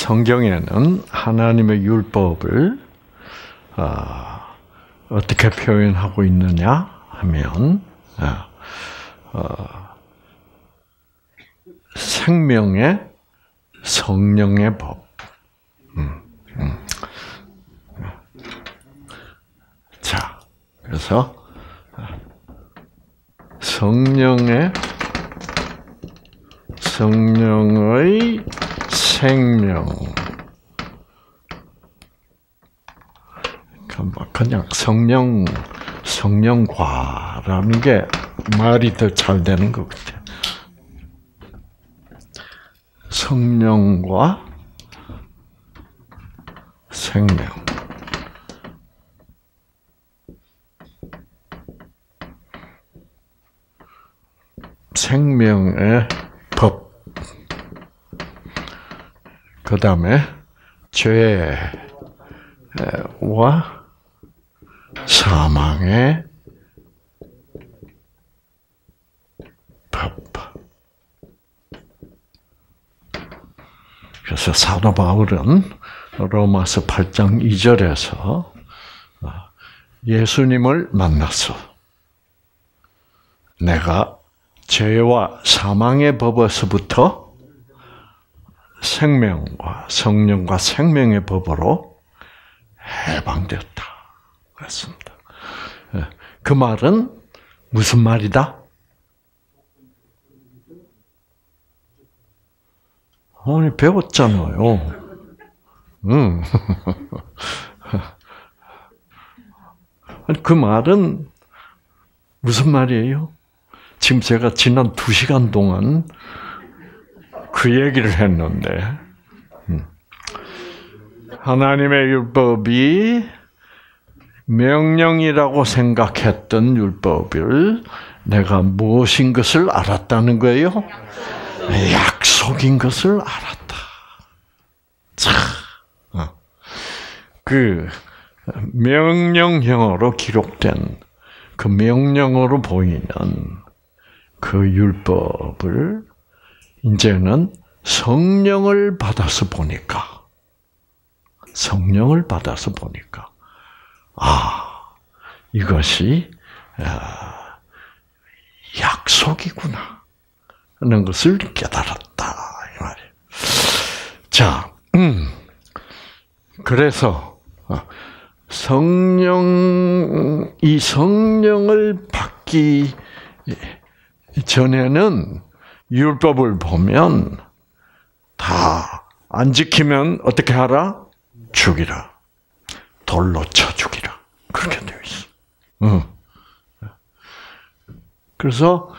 성경에는 하나님의 율법을 어떻게 표현하고 있느냐 하면 생명의 성령의 법. 자, 그래서 성령의 생명. 그냥 성령과라는 게 말이 더 잘 되는 것 같아요. 성령과 생명. 생명의 법. 그 다음에 죄와 사망의 법. 그래서 사도 바울은 로마서 8장 2절에서 예수님을 만나서 내가 죄와 사망의 법에서부터 생명과 성령과 생명의 법으로 해방되었다. 그렇습니다. 그 말은 무슨 말이다? 오늘 배웠잖아요. 그 말은 무슨 말이에요? 지금 제가 지난 2시간 동안 그 얘기를 했는데, 하나님의 율법이 명령이라고 생각했던 율법을 내가 무엇인 것을 알았다는 거예요? 약속인 것을 알았다. 자, 그 명령형으로 기록된 그 명령으로 보이는 그 율법을 이제는 성령을 받아서 보니까 이것이 약속이구나 하는 것을 깨달았다 이 말이에요. 자, 그래서 이 성령을 받기 전에는 율법을 보면 다 안 지키면 어떻게 하라? 죽이라. 돌로 쳐 죽이라. 그렇게 되어 있어. 그래서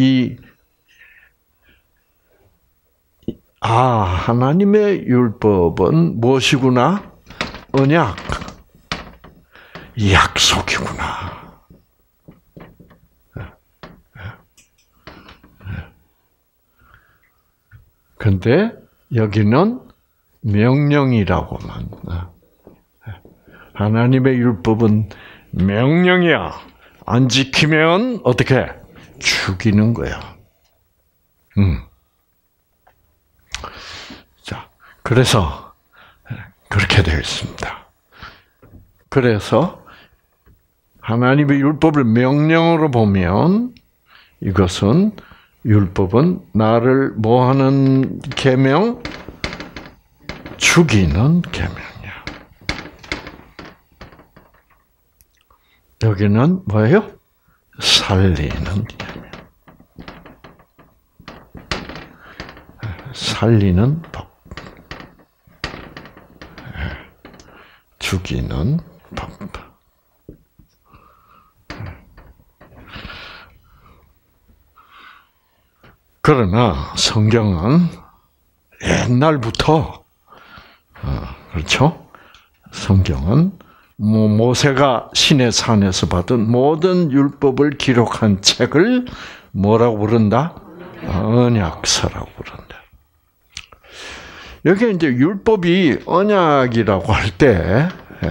하나님의 율법은 무엇이구나? 언약, 약속이구나. 그런데 여기는 명령이라고만. 하나님의 율법은 명령이야. 안 지키면 어떻게? 죽이는 거야. 자, 그래서 그렇게 되어 있습니다. 그래서 하나님의 율법을 명령으로 보면 이것은 율법은 나를 뭐하는 계명? 죽이는 계명이야. 여기는 뭐예요? 살리는 계명. 살리는 법. 죽이는 법. 그러나 성경은 옛날부터 그렇죠? 성경은 모세가 시내 산에서 받은 모든 율법을 기록한 책을 뭐라고 부른다? 언약서라고 부른다. 여기 이제 율법이 언약이라고 할 때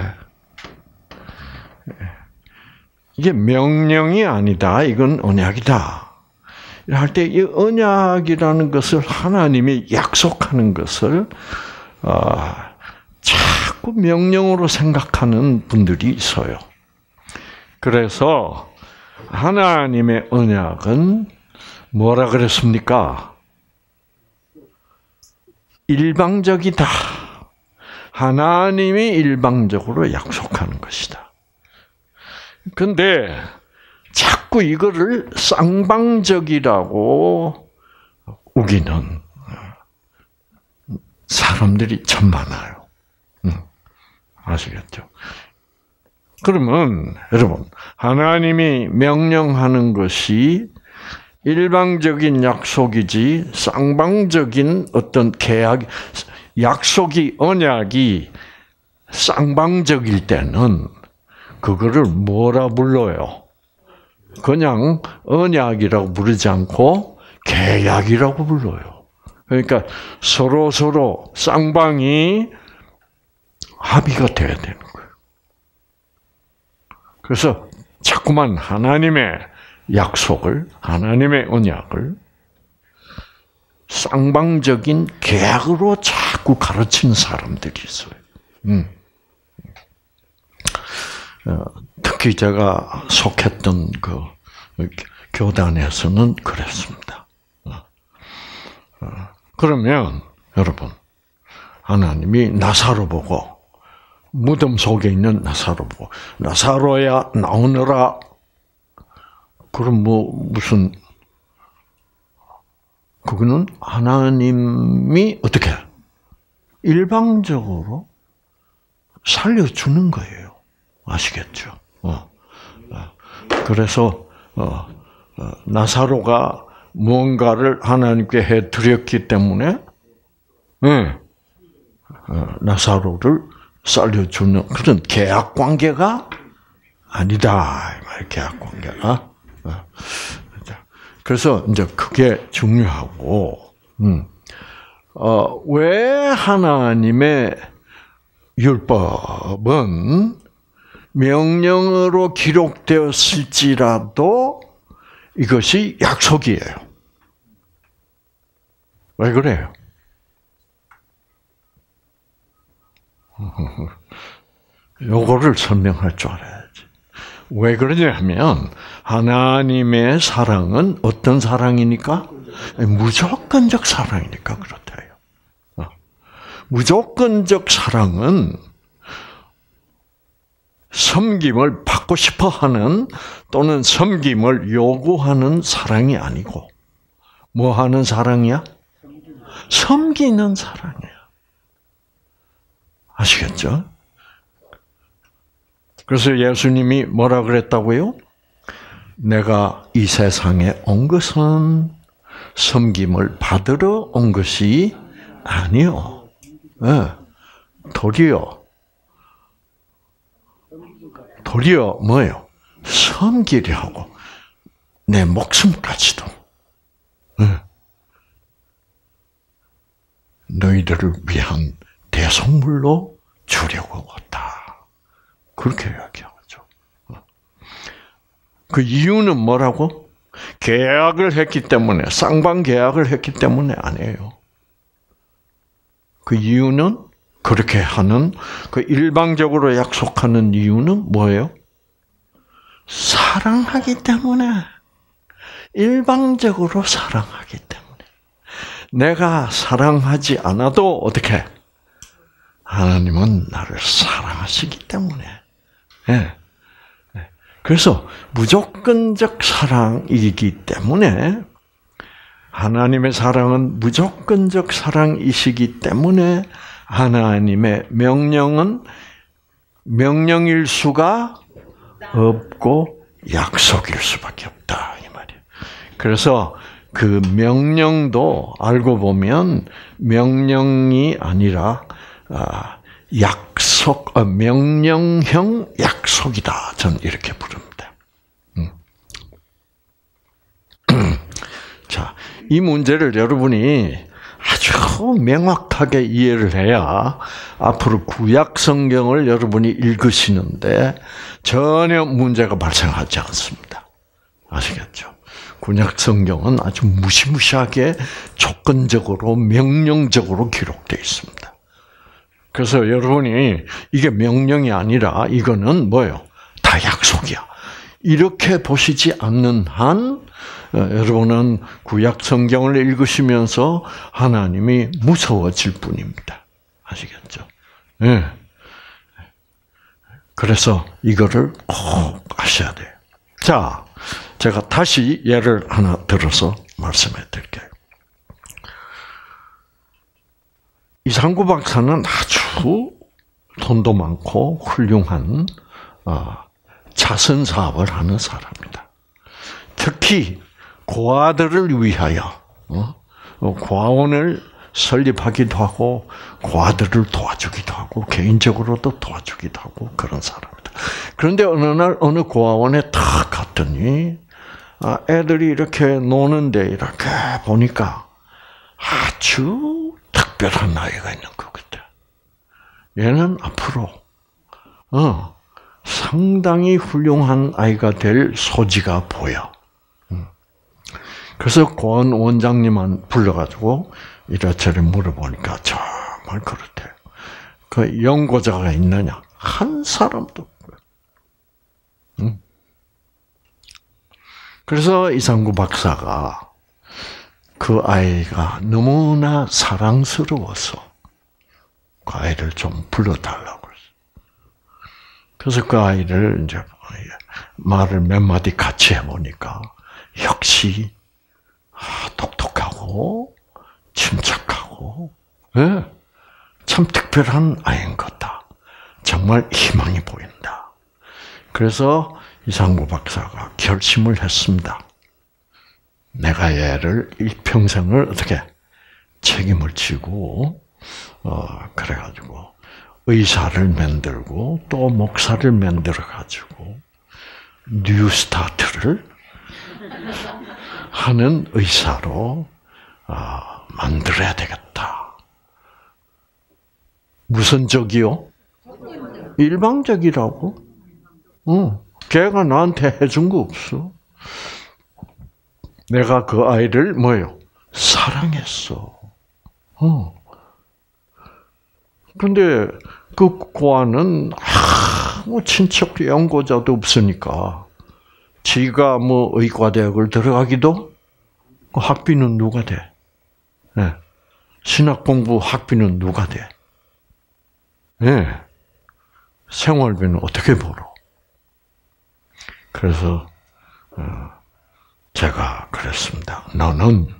이게 명령이 아니다. 이건 언약이다. 할 때 이 언약이라는 것을 하나님이 약속하는 것을 자꾸 명령으로 생각하는 분들이 있어요. 그래서 하나님의 언약은 뭐라 그랬습니까? 일방적이다. 하나님이 일방적으로 약속하는 것이다. 근데 자꾸 이거를 쌍방적이라고 우기는 사람들이 참 많아요. 아시겠죠? 그러면 여러분, 하나님이 명령하는 것이 일방적인 약속이지 쌍방적인 어떤 계약, 약속이, 언약이 쌍방적일 때는 그거를 뭐라 불러요? 그냥 언약이라고 부르지 않고 계약이라고 불러요. 그러니까 서로 쌍방이 합의가 돼야 되는 거예요. 그래서 자꾸만 하나님의 약속을, 하나님의 언약을 쌍방적인 계약으로 자꾸 가르치는 사람들이 있어요. 특히 제가 속했던 그 교단에서는 그랬습니다. 그러면 여러분, 하나님이 나사로 보고, 무덤 속에 있는 나사로 보고, 나사로야 나오너라. 그럼 무슨, 그거는 하나님이 어떻게 일방적으로 살려주는 거예요. 아시겠죠? 그래서 나사로가 무언가를 하나님께 해드렸기 때문에 나사로를 살려주는 그런 계약 관계가 아니다. 계약 관계가. 그래서 이제 그게 중요하고, 왜 하나님의 율법은 명령으로 기록되었을지라도 이것이 약속이에요. 왜 그래요? 요거를 설명할 줄 알아야지. 왜 그러냐면 하나님의 사랑은 어떤 사랑이니까? 무조건적 사랑이니까 그렇다요. 무조건적 사랑은 섬김을 받고 싶어하는 또는 섬김을 요구하는 사랑이 아니고 뭐 하는 사랑이야? 섬기는 사랑이야. 아시겠죠? 그래서 예수님이 뭐라 그랬다고요? 내가 이 세상에 온 것은 섬김을 받으러 온 것이 아니요. 네. 도리어 뭐예요? 섬기려고 내 목숨까지도 너희들을 위한 대속물로 주려고 왔다. 그렇게 이야기하죠. 그 이유는 뭐라고? 계약을 했기 때문에, 쌍방 계약을 했기 때문에 아니에요. 그 이유는 그렇게 하는, 그 일방적으로 약속하는 이유는 뭐예요? 사랑하기 때문에. 일방적으로 사랑하기 때문에. 내가 사랑하지 않아도 어떻게? 하나님은 나를 사랑하시기 때문에. 네. 그래서 무조건적 사랑이기 때문에 하나님의 사랑은 무조건적 사랑이시기 때문에 하나님의 명령은 명령일 수가 없고 약속일 수밖에 없다 이 말이에요. 그래서 그 명령도 알고 보면 명령이 아니라 약속, 명령형 약속이다. 전 이렇게 부릅니다. 자, 이 문제를 여러분이 아주 명확하게 이해를 해야 앞으로 구약 성경을 여러분이 읽으시는데 전혀 문제가 발생하지 않습니다. 아시겠죠? 구약 성경은 아주 무시무시하게 조건적으로 명령적으로 기록되어 있습니다. 그래서 여러분이 이게 명령이 아니라 이거는 뭐예요? 다 약속이야. 이렇게 보시지 않는 한 여러분은 구약 성경을 읽으시면서 하나님이 무서워질 뿐입니다. 아시겠죠? 네. 그래서 이거를 꼭 아셔야 돼요. 자, 제가 다시 예를 하나 들어서 말씀해 드릴게요. 이상구 박사는 아주 돈도 많고 훌륭한 자선 사업을 하는 사람입니다. 특히 고아들을 위하여 고아원을 설립하기도 하고 고아들을 도와주기도 하고 개인적으로도 도와주기도 하고 그런 사람입니다. 그런데 어느 날 어느 고아원에 탁 갔더니 애들이 이렇게 노는데 이렇게 보니까 아주 특별한 아이가 있는 것 같아. 얘는 앞으로 상당히 훌륭한 아이가 될 소지가 보여. 그래서 고아원 원장님만 불러가지고 이래저래 물어보니까 정말 그렇대요. 그 연고자가 있느냐? 한 사람도 없고요. 그래서 이상구 박사가 그 아이가 너무나 사랑스러워서 그 아이를 좀 불러달라고 했어요. 그래서 그 아이를 이제 말을 몇 마디 같이 해보니까 역시 똑똑하고 침착하고 참 특별한 아이인 것다. 정말 희망이 보인다. 그래서 이상구 박사가 결심을 했습니다. 내가 얘를 일평생을 어떻게 책임을 지고 그래가지고 의사를 만들고 또 목사를 만들어 가지고 뉴스타트를 하는 의사로 만들어야 되겠다. 무슨 적이요? 일방적이라고? 걔가 나한테 해준 거 없어. 내가 그 아이를 뭐예요? 사랑했어. 근데 그 고아는 뭐 친척 연고자도 없으니까 지가 뭐 의과대학을 들어가기도 학비는 누가 돼? 네. 신학 공부 학비는 누가 돼? 네. 생활비는 어떻게 벌어? 그래서 제가 그랬습니다. 너는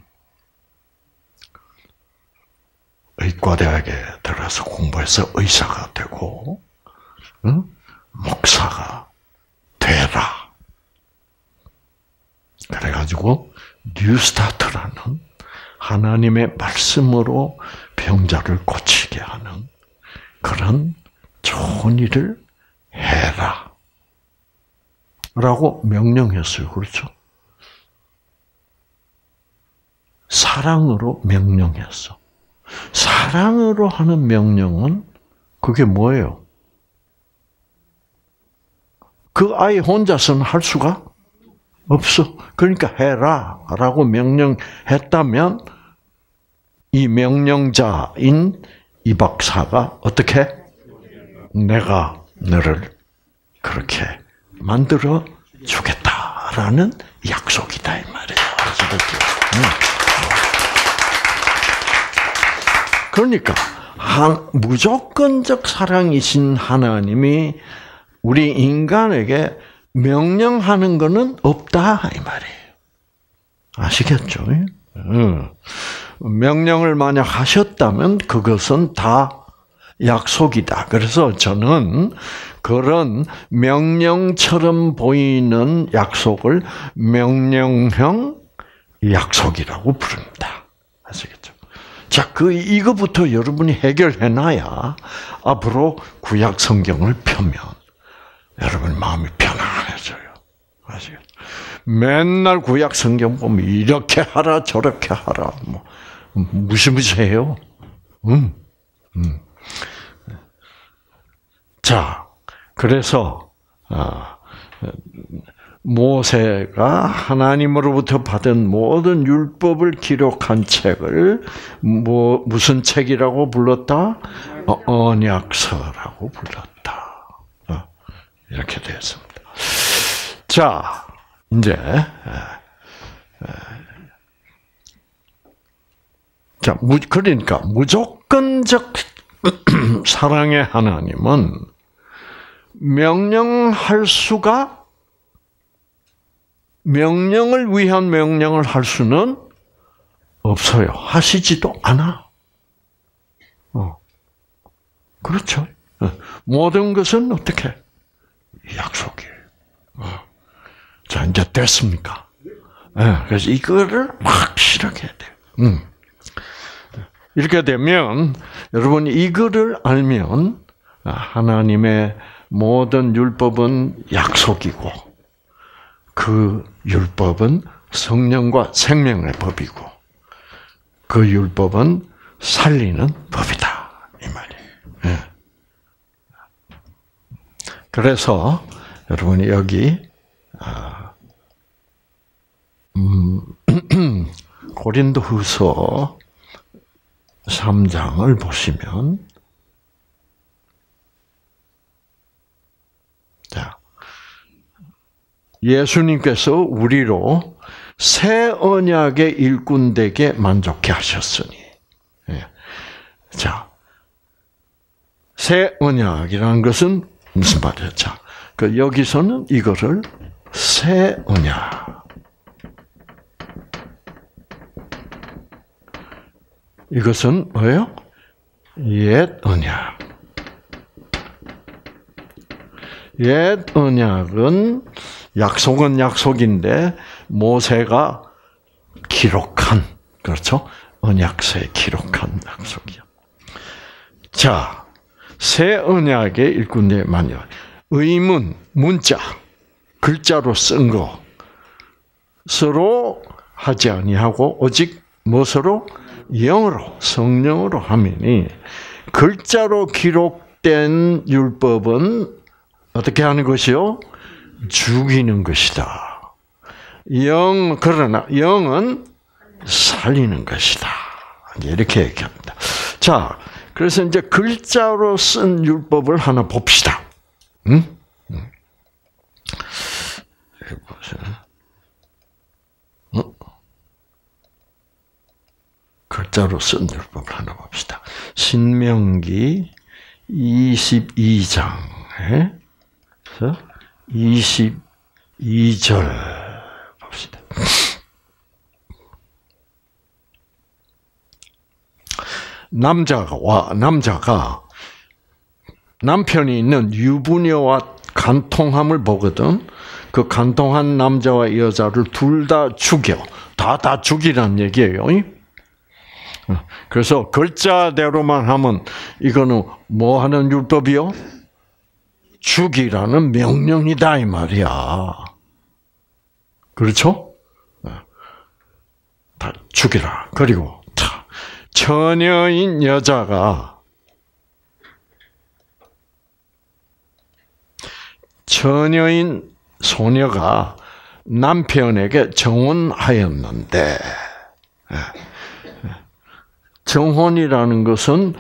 의과대학에 들어가서 공부해서 의사가 되고 목사가 되라. 그래가지고 뉴스타트라는 하나님의 말씀으로 병자를 고치게 하는 그런 좋은 일을 해라. 라고 명령했어요. 그렇죠? 사랑으로 명령했어. 사랑으로 하는 명령은 그게 뭐예요? 그 아이 혼자서는 할 수가 없어. 그러니까 해라 라고 명령했다면 이 명령자인 이 박사가 어떻게? 내가 너를 그렇게 만들어 주겠다라는 약속이다 이 말이에요. 그러니까 무조건적 사랑이신 하나님이 우리 인간에게 명령하는 것은 없다 이 말이에요. 아시겠죠? 명령을 만약 하셨다면 그것은 다 약속이다. 그래서 저는 그런 명령처럼 보이는 약속을 명령형 약속이라고 부릅니다. 아시겠죠? 자, 이거부터 여러분이 해결해놔야 앞으로 구약 성경을 펴면 여러분 마음이 편안해져요. 아시겠죠? 맨날 구약 성경 보면 이렇게 하라 저렇게 하라 뭐 무시무시해요. 자, 그래서 모세가 하나님으로부터 받은 모든 율법을 기록한 책을 무슨 책이라고 불렀다? 언약서라고 불렀다. 이렇게 되었습니다. 자, 이제 자, 그러니까 무조건적 사랑의 하나님은 명령을 위한 명령을 할 수는 없어요. 하시지도 않아. 그렇죠. 모든 것은 어떻게? 약속이에요. 자, 이제 됐습니까? 그래서 이거를 확실하게 해야 돼요. 이렇게 되면, 여러분, 이거를 알면, 하나님의 모든 율법은 약속이고, 그 율법은 성령과 생명의 법이고, 그 율법은 살리는 법이다. 이 말이에요. 그래서, 여러분이 여기, 고린도후서 3장을 보시면, 자, 예수님께서 우리로 새 언약의 일꾼 되게 만족해 하셨으니, 자, 새 언약이라는 것은 무슨 말이에요? 자, 여기서는 이거를 새 언약, 이것은 뭐예요? 옛 언약. 옛 언약은 약속은 약속인데 모세가 기록한, 그렇죠? 언약서에 기록한 약속이요. 자, 새 언약의 일꾼의 만약 의문, 문자, 글자로 쓴 거 서로 하지 아니하고 오직 무엇으로? 영으로, 성령으로 하면이 글자로 기록된 율법은 어떻게 하는 것이요? 죽이는 것이다. 그러나 영은 살리는 것이다. 이렇게 얘기합니다. 자, 그래서 이제 글자로 쓴 율법을 하나 봅시다. 글자로 쓴 율법을 하나 봅시다. 신명기 22장에 22절 봅시다. 남자가 남편이 있는 유부녀와 간통함을 보거든. 그 간통한 남자와 여자를 둘 다 죽여. 다 죽이란 얘기예요. 그래서 글자대로만 하면 이거는 뭐 하는 율법이요? 죽이라는 명령이다 이 말이야. 그렇죠? 다 죽이라. 그리고 처녀인 여자가 처녀인 소녀가 남편에게 정혼하였는데, 정혼이라는 것은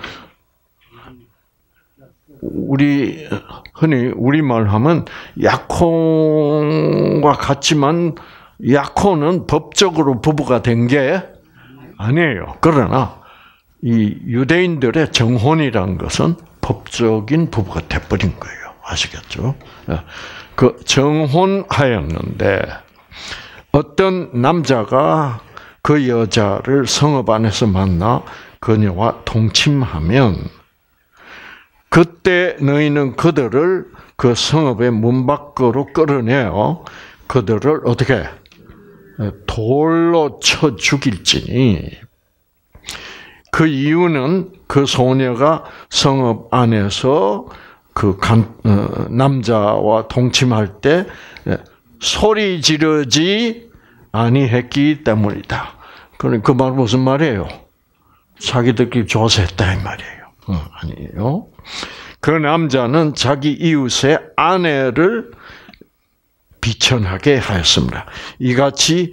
흔히 우리말 하면 약혼과 같지만 약혼은 법적으로 부부가 된 게 아니에요. 그러나 이 유대인들의 정혼이라는 것은 법적인 부부가 돼버린 거예요. 아시겠죠? 그 정혼하였는데 어떤 남자가 그 여자를 성읍 안에서 만나 그녀와 동침하면 그때 너희는 그들을 그 성읍의 문 밖으로 끌어내어 그들을 어떻게 돌로 쳐 죽일지니 그 이유는 그 소녀가 성읍 안에서 그 남자와 동침할 때 소리 지르지 아니했기 때문이다. 그러니까 그 말 무슨 말이에요? 자기들끼리 조사했다 이 말이에요. 아니에요. 그 남자는 자기 이웃의 아내를 비천하게 하였습니다. 이같이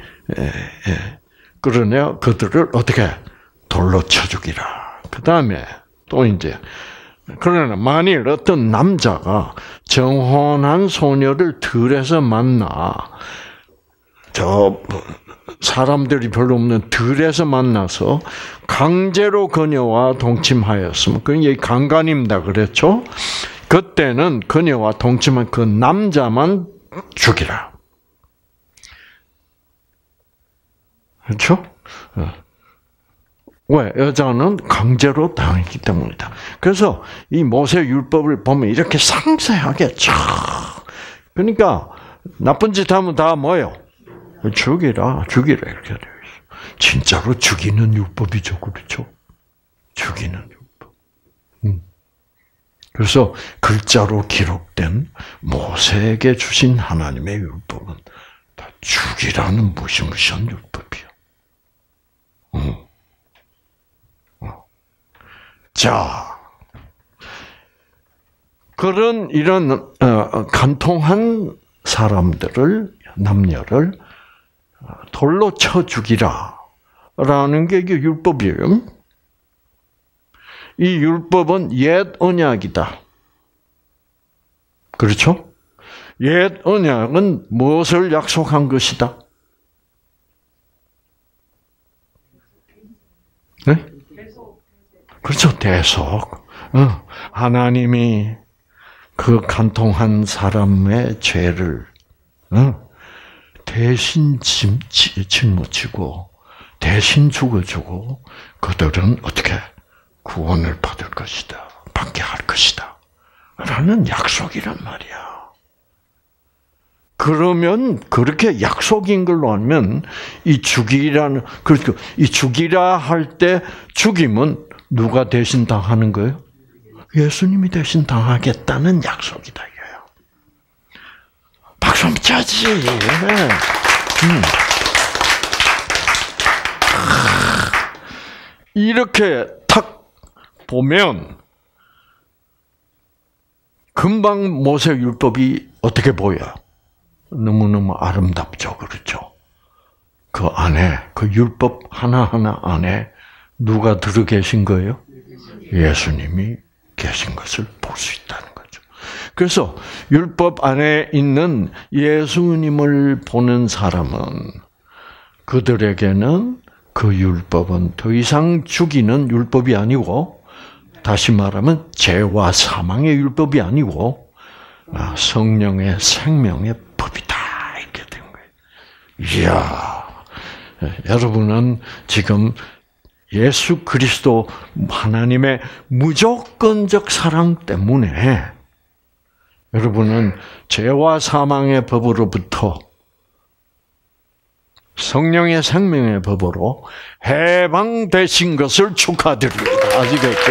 그러냐 그들을 어떻게 돌로 쳐 죽이라. 그 다음에 또 이제 그러나 만일 어떤 남자가 정혼한 소녀를 들에서 만나 사람들이 별로 없는 들에서 만나서 강제로 그녀와 동침하였으면 그게 강간입니다. 그랬죠? 그때는 그녀와 동침한 그 남자만 죽이라. 그렇죠? 왜? 여자는 강제로 당했기 때문이다. 그래서 이 모세 율법을 보면 이렇게 상세하게 그러니까 나쁜 짓 하면 다 뭐예요? 죽이라 이렇게 되어 있어. 진짜로 죽이는 율법이죠, 그렇죠? 죽이는 율법. 그래서 글자로 기록된 모세에게 주신 하나님의 율법은 다 죽이라는 무시무시한 율법이야. 자, 이런 간통한 사람들을 남녀를 돌로 쳐 죽이라라는 게 이게 율법이에요. 이 율법은 옛 언약이다. 그렇죠? 옛 언약은 무엇을 약속한 것이다? 네? 그렇죠. 대속. 하나님이 그 간통한 사람의 죄를 대신 짊어지고 대신 죽어주고 그들은 어떻게 구원을 받을 것이다. 받게 할 것이다. 라는 약속이란 말이야. 그러면 그렇게 약속인 걸로 알면 이 죽이라는 그렇죠. 이 죽이라 할 때 죽임은 누가 대신 당하는 거예요? 예수님이 대신 당하겠다는 약속이다 이거예요. 박수 한번 쳐야지. 이렇게 탁 보면 금방 모세 율법이 어떻게 보여요? 너무너무 아름답죠. 그렇죠? 그 안에, 그 율법 하나하나 안에 누가 들어 계신 거예요? 예수님이 계신 것을 볼 수 있다는 거죠. 그래서 율법 안에 있는 예수님을 보는 사람은 그들에게는 그 율법은 더 이상 죽이는 율법이 아니고 다시 말하면 죄와 사망의 율법이 아니고 성령의 생명의 법이다. 이렇게 된 거예요. 이야, 여러분은 지금 예수 그리스도 하나님의 무조건적 사랑 때문에 여러분은 죄와 사망의 법으로부터 성령의 생명의 법으로 해방되신 것을 축하드립니다. 아시겠죠?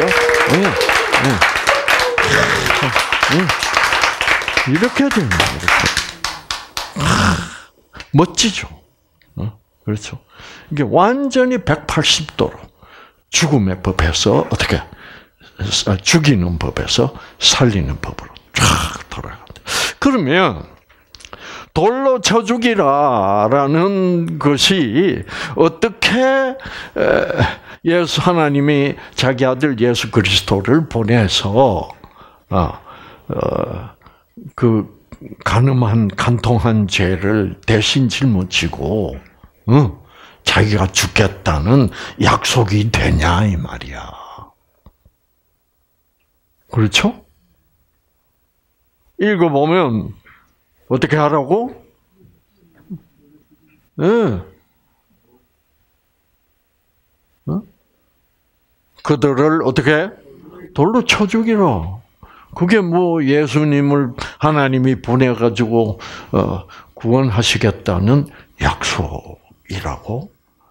이렇게 됩니다. 이렇게. 멋지죠? 그렇죠? 이게 완전히 180도로 죽음의 법에서 어떻게 죽이는 법에서 살리는 법으로 쫙 돌아간다. 그러면 돌로 쳐 죽이라라는 것이 어떻게 예수 하나님이 자기 아들 예수 그리스도를 보내서 그 간통한 죄를 대신 짊어지고 자기가 죽겠다는 약속이 되냐 이 말이야. 그렇죠? 읽어보면 어떻게 하라고? 네. 그들을 어떻게? 돌로 쳐 죽이라. 그게 뭐 예수님을 하나님이 보내가지고 구원하시겠다는 약속이라고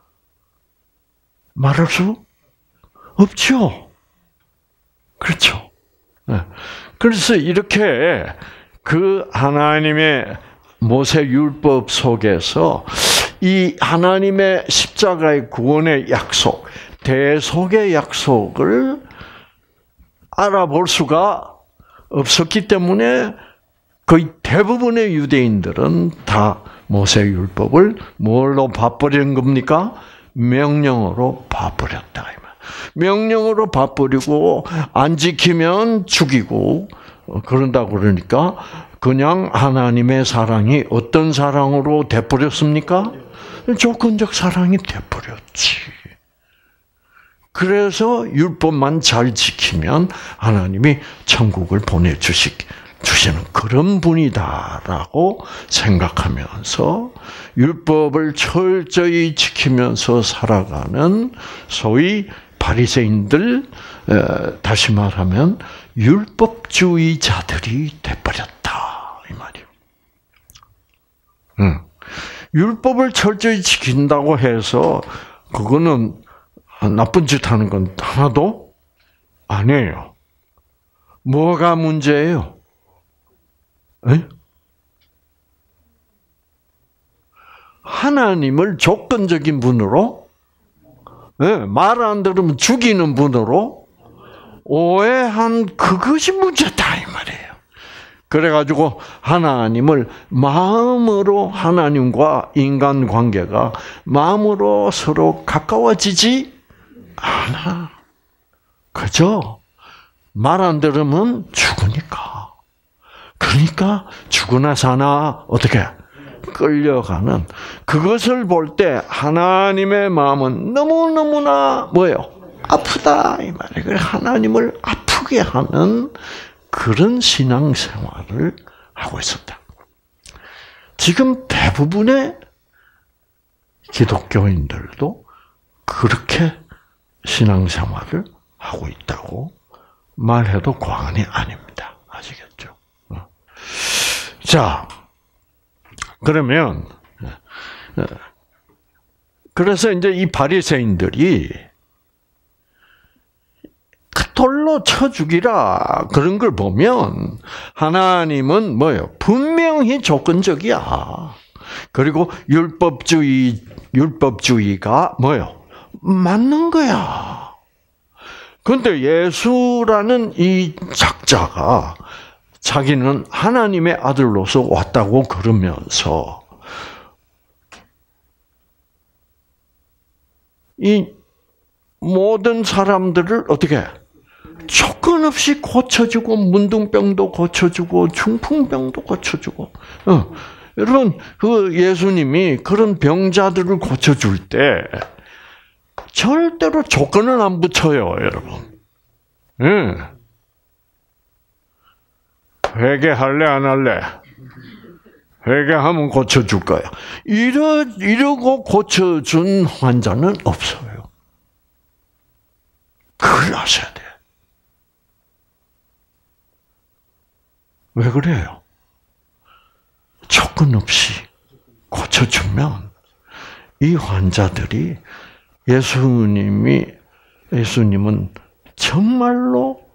말할 수 없죠. 그렇죠. 그래서 이렇게 그 하나님의 모세 율법 속에서 이 하나님의 십자가의 구원의 약속, 대속의 약속을 알아볼 수가 없었기 때문에 거의 대부분의 유대인들은 다 모세율법을 뭘로 봐버리는 겁니까? 명령으로 봐버렸다. 명령으로 봐버리고 안 지키면 죽이고 그런다 그러니까 그냥 하나님의 사랑이 어떤 사랑으로 돼버렸습니까? 조건적 사랑이 돼버렸지. 그래서 율법만 잘 지키면 하나님이 천국을 보내주시는 그런 분이다라고 생각하면서 율법을 철저히 지키면서 살아가는 소위 바리새인들, 다시 말하면 율법주의자들이 돼버렸다 이 말이에요. 율법을 철저히 지킨다고 해서 그거는 나쁜 짓 하는 건 하나도 아니에요. 뭐가 문제예요? 에? 하나님을 조건적인 분으로, 말 안 들으면 죽이는 분으로 오해한 그것이 문제다 이 말이에요. 그래가지고 하나님을 마음으로 하나님과 인간 관계가 마음으로 서로 가까워지지 않아. 그죠? 말 안 들으면 죽으니까. 그러니까 죽으나 사나 어떻게 끌려가는 그것을 볼 때 하나님의 마음은 너무너무나 뭐예요? 아프다 이 말이에요. 하나님을 아프게 하는 그런 신앙생활을 하고 있었다. 지금 대부분의 기독교인들도 그렇게 신앙생활을 하고 있다고 말해도 과언이 아닙니다. 아시겠죠? 자, 그러면 그래서 이제 이 바리새인들이 돌로 쳐 죽이라 그런 걸 보면 하나님은 뭐예요? 분명히 조건적이야. 그리고 율법주의가 뭐예요? 맞는 거야. 그런데 예수라는 이 작자가 자기는 하나님의 아들로서 왔다고 그러면서 이 모든 사람들을 어떻게 조건 없이 고쳐주고 문둥병도 고쳐주고 중풍병도 고쳐주고 여러분 그 예수님이 그런 병자들을 고쳐줄 때 절대로 조건을 안 붙여요, 여러분. 회개할래 안 할래? 회개하면 고쳐줄 거야. 이러고 고쳐준 환자는 없어요. 그걸 아셔야 돼. 왜 그래요? 조건 없이 고쳐주면 이 환자들이 예수님은 정말로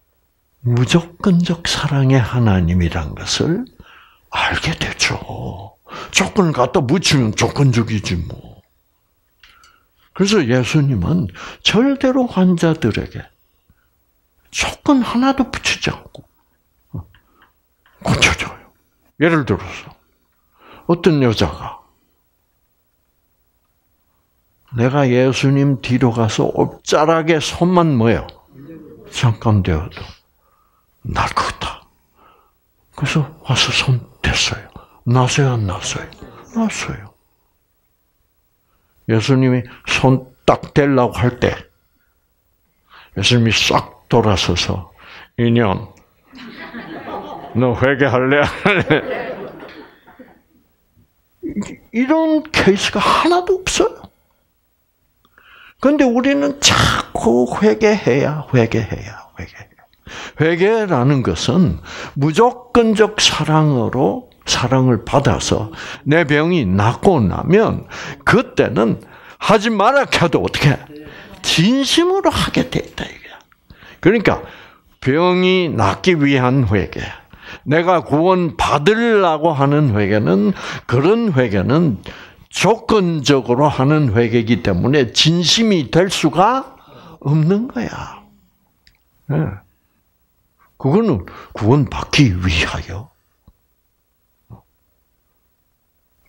무조건적 사랑의 하나님이란 것을 알게 되죠. 조건을 갖다 붙이면 조건적이지 뭐. 그래서 예수님은 절대로 환자들에게 조건 하나도 붙이지 않고 고쳐줘요. 예를 들어서 어떤 여자가 내가 예수님 뒤로 가서 옵자락에 손만 뭐요? 잠깐 대어도 날 것 같다. 그래서 와서 손 댔어요. 났어요, 안 났어요? 났어요. 예수님이 손 딱 대려고 할 때 예수님이 싹 돌아서서 인연 너 회개할래? 이런 케이스가 하나도 없어요. 그런데 우리는 자꾸 회개해야. 회개라는 것은 무조건적 사랑을 받아서 내 병이 낫고 나면 그때는 하지 마라 해도 어떻게 진심으로 하게 돼 있다 이거야. 그러니까 병이 낫기 위한 회개, 내가 구원 받으려고 하는 회개는 그런 회개는 조건적으로 하는 회개이기 때문에 진심이 될 수가 없는 거야. 그거는 구원 받기 위하여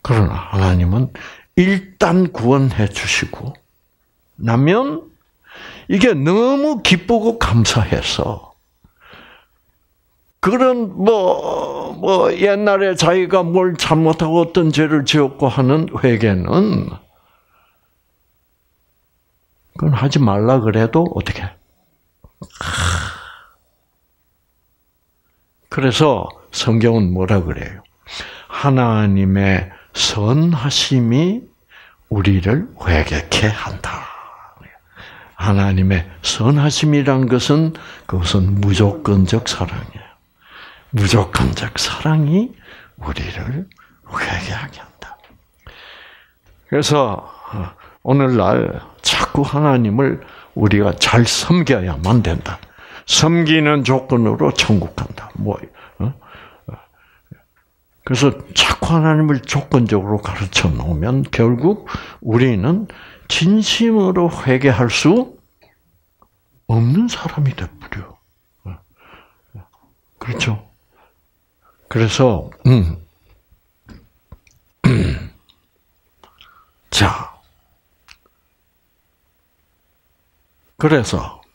그러나 하나님은 일단 구원해 주시고 나면 이게 너무 기쁘고 감사해서 그런 옛날에 자기가 뭘 잘못하고 어떤 죄를 지었고 하는 회개는 그건 하지 말라 그래도 어떻게? 그래서 성경은 뭐라 그래요? 하나님의 선하심이 우리를 회개케 한다. 하나님의 선하심이란 것은 그것은 무조건적 사랑이에요. 무조건적 사랑이 우리를 회개하게 한다. 그래서 오늘날 자꾸 하나님을 우리가 잘 섬겨야만 된다. 섬기는 조건으로 천국 간다. 그래서 자꾸 하나님을 조건적으로 가르쳐 놓으면 결국 우리는 진심으로 회개할 수 없는 사람이 되버려. 그렇죠? 그래서 자, 그래서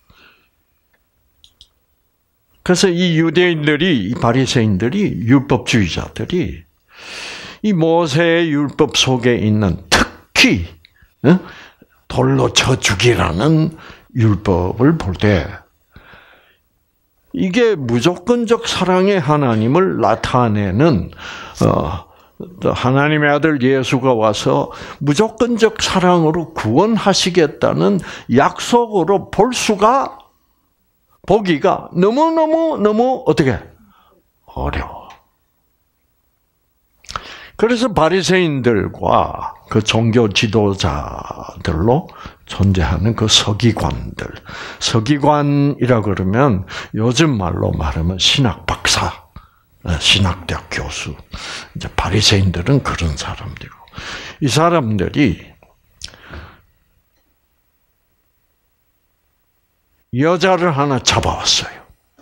이 유대인들이, 이 바리새인들이, 율법주의자들이 이 모세의 율법 속에 있는 특히 돌로 쳐 죽이라는 율법을 볼 때 이게 무조건적 사랑의 하나님을 나타내는 하나님의 아들 예수가 와서 무조건적 사랑으로 구원하시겠다는 약속으로 보기가 너무 어떻게 어려워. 그래서 바리새인들과 그 종교 지도자들로 존재하는 그 서기관이라 그러면 요즘 말로 말하면 신학 박사, 신학대학 교수. 이제 바리새인들은 그런 사람들이고, 이 사람들이 여자를 하나 잡아왔어요.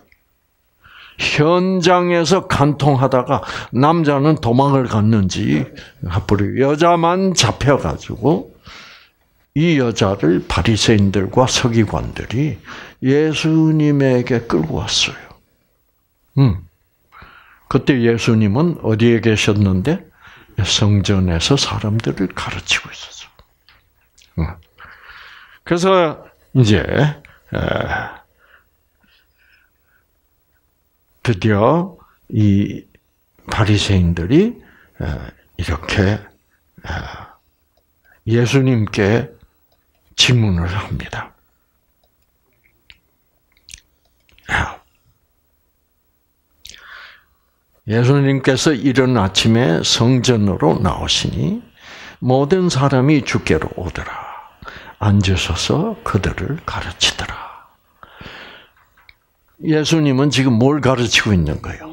현장에서 간통하다가 남자는 도망을 갔는지 여자만 잡혀가지고 이 여자를 바리새인들과 서기관들이 예수님에게 끌고 왔어요. 그때 예수님은 어디에 계셨는데? 성전에서 사람들을 가르치고 있었어요. 그래서 이제 드디어 이 바리새인들이 이렇게 예수님께 질문을 합니다. 예수님께서 이른 아침에 성전으로 나오시니 모든 사람이 주께로 오더라. 앉으셔서 그들을 가르치더라. 예수님은 지금 뭘 가르치고 있는 거예요?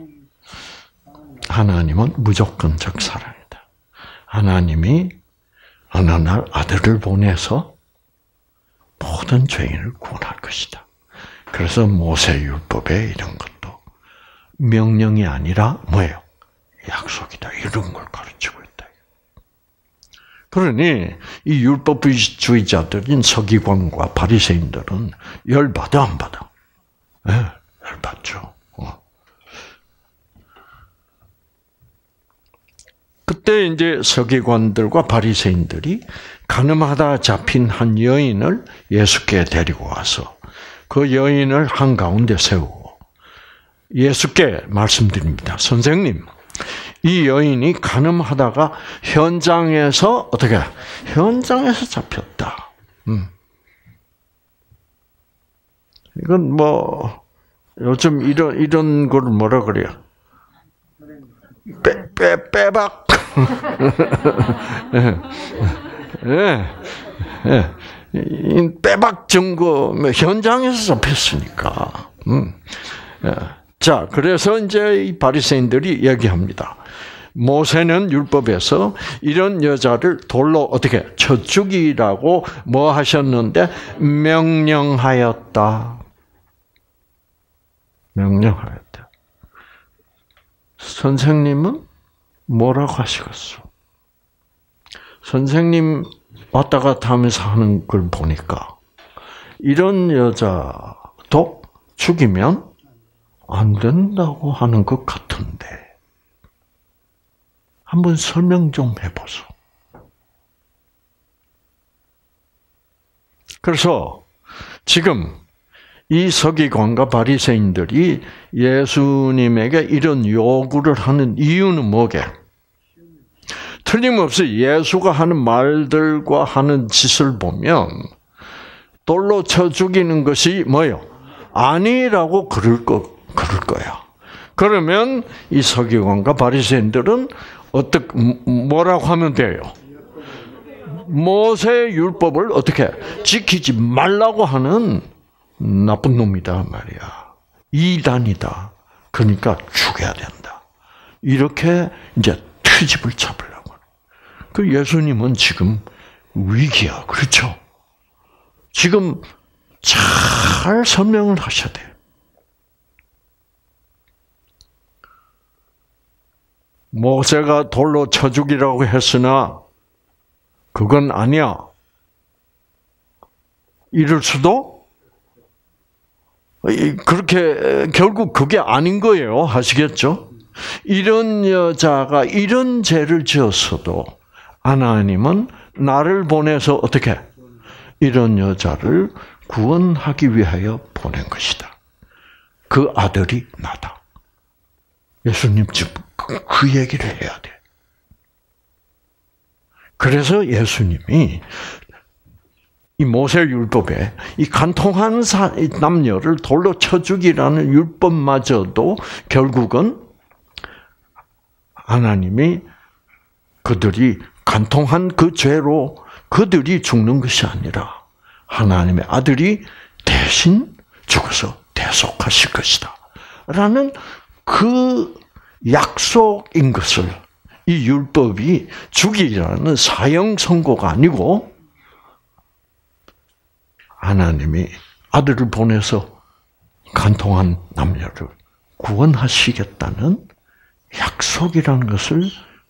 하나님은 무조건적 사랑이다. 하나님이 어느 날 아들을 보내서 모든 죄인을 구원할 것이다. 그래서 모세율법에 이런 것도 명령이 아니라 뭐예요? 약속이다. 이런 걸 가르치고 있다. 그러니 이 율법주의자들인 서기관과 바리새인들은 열받아 안 받아? 네, 열받죠. 그때 이제 서기관들과 바리새인들이 간음하다 잡힌 한 여인을 예수께 데리고 와서 그 여인을 한가운데 세우고 예수께 말씀드립니다. 선생님, 이 여인이 간음하다가 현장에서 현장에서 잡혔다. 이건 요즘 이런 걸 뭐라 그래요? 빼박. 빼박 증거, 현장에서 잡혔으니까. 자, 그래서 이제 이 바리새인들이 얘기합니다. 모세는 율법에서 이런 여자를 돌로 어떻게 쳐 죽이라고 뭐 하셨는데 명령하였다. 선생님은 뭐라고 하시겠어? 선생님 왔다 갔다 하면서 하는 걸 보니까 이런 여자도 죽이면 안 된다고 하는 것 같은데 한번 설명 좀 해보소. 그래서 지금 이 서기관과 바리새인들이 예수님에게 이런 요구를 하는 이유는 뭐게? 틀림없이 예수가 하는 말들과 하는 짓을 보면 돌로 쳐 죽이는 것이 뭐요? 아니라고 그럴 거야. 그러면 이 서기관과 바리새인들은 뭐라고 하면 돼요? 모세 율법을 어떻게 지키지 말라고 하는 나쁜 놈이다 말이야. 이단이다. 그러니까 죽여야 된다. 이렇게 이제 트집을 잡으려고. 그 예수님은 지금 위기야. 그렇죠? 지금 잘 설명을 하셔야 돼. 모세가 돌로 쳐 죽이라고 했으나 그건 아니야. 이럴 수도? 그렇게 결국 그게 아닌 거예요. 아시겠죠? 이런 여자가 이런 죄를 지었어도 하나님은 나를 보내서 어떻게? 이런 여자를 구원하기 위하여 보낸 것이다. 그 아들이 나다. 예수님 지금 그 얘기를 해야 돼. 그래서 예수님이 이 모세 율법에 이 간통한 남녀를 돌로 쳐 죽이라는 율법마저도 결국은 하나님이 그들이 간통한 그 죄로 그들이 죽는 것이 아니라 하나님의 아들이 대신 죽어서 대속하실 것이다. 라는 그 약속인 것을 이 율법이 죽이라는 사형 선고가 아니고 하나님이 아들을 보내서 간통한 남녀를 구원하시겠다는 약속이라는 것을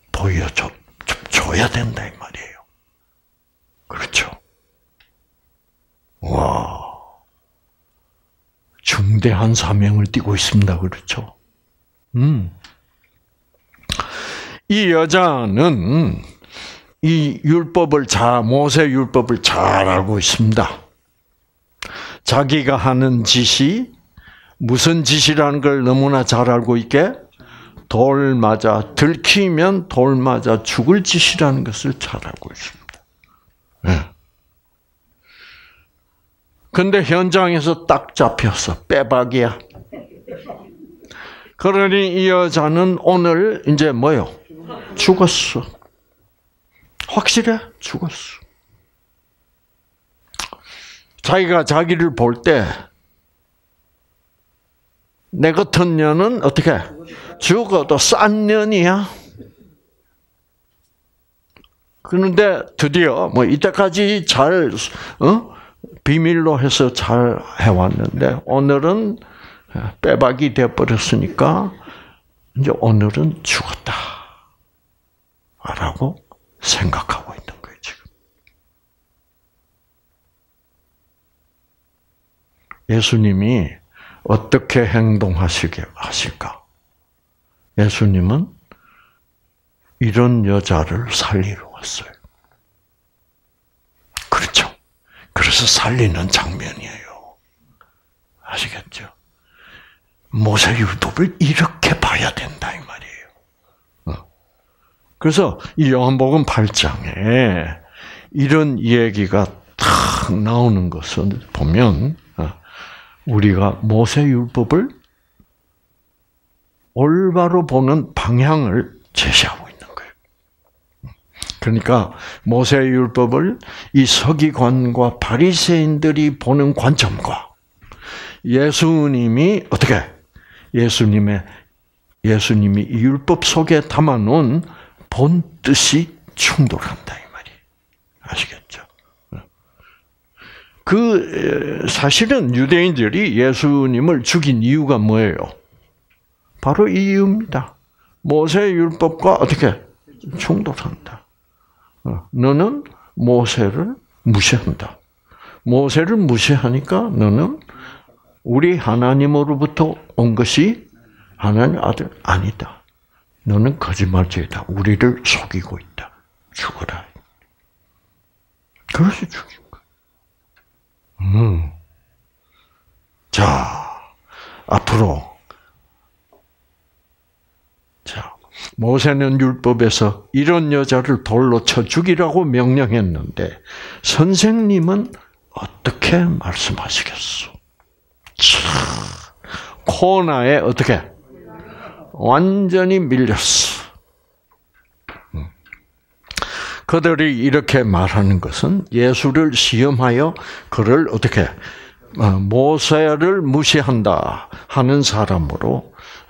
보여줘야 된다 이 말이에요. 그렇죠? 와, 중대한 사명을 띠고 있습니다. 그렇죠? 이 여자는 이 율법을 모세 율법을 잘 알고 있습니다. 자기가 하는 짓이 무슨 짓이라는 걸 너무나 잘 알고 있게 돌 맞아 들키면 돌 맞아 죽을 짓이라는 것을 잘 알고 있습니다. 네. 근데 현장에서 딱 잡혔어. 빼박이야. 그러니 이 여자는 오늘 이제 뭐요? 죽었어. 확실해? 죽었어. 자기가 자기를 볼 때 내 같은 년은 어떻게? 죽어도 싼 년이야. 그런데 드디어 이때까지 잘 비밀로 해서 잘 해왔는데 오늘은 빼박이 되어버렸으니까 이제 오늘은 죽었다. 라고 생각하고 있는 거예요, 지금. 예수님이 어떻게 하실까? 예수님은 이런 여자를 살리러 왔어요. 그렇죠? 그래서 살리는 장면이에요. 아시겠죠? 모세율법을 이렇게 봐야 된다 이 말이에요. 그래서 이 요한복음 8장에 이런 얘기가 탁 나오는 것을 보면 우리가 모세율법을 올바로 보는 방향을 제시하고 있는 거예요. 그러니까 모세율법을 이 서기관과 바리새인들이 보는 관점과 예수님이 어떻게 예수님이 이 율법 속에 담아놓은 본 뜻이 충돌한다 이 말이에요. 아시겠죠? 사실은 유대인들이 예수님을 죽인 이유가 뭐예요? 바로 이 이유입니다. 모세 율법과 어떻게 충돌한다. 너는 모세를 무시한다. 모세를 무시하니까 너는 우리 하나님으로부터 온 것이 하나님 아들 아니다. 너는 거짓말쟁이다. 우리를 속이고 있다. 죽어라. 그래서 죽인 거야. 자, 앞으로. 자, 모세는 율법에서 이런 여자를 돌로 쳐 죽이라고 명령했는데, 선생님은 어떻게 말씀하시겠소? 코너에 어떻게? 완전히 밀렸어. 그들이 이렇게 말하는 것은 예수를 시험하여 그를 어떻게 모세를 무시한다 하는 사람으로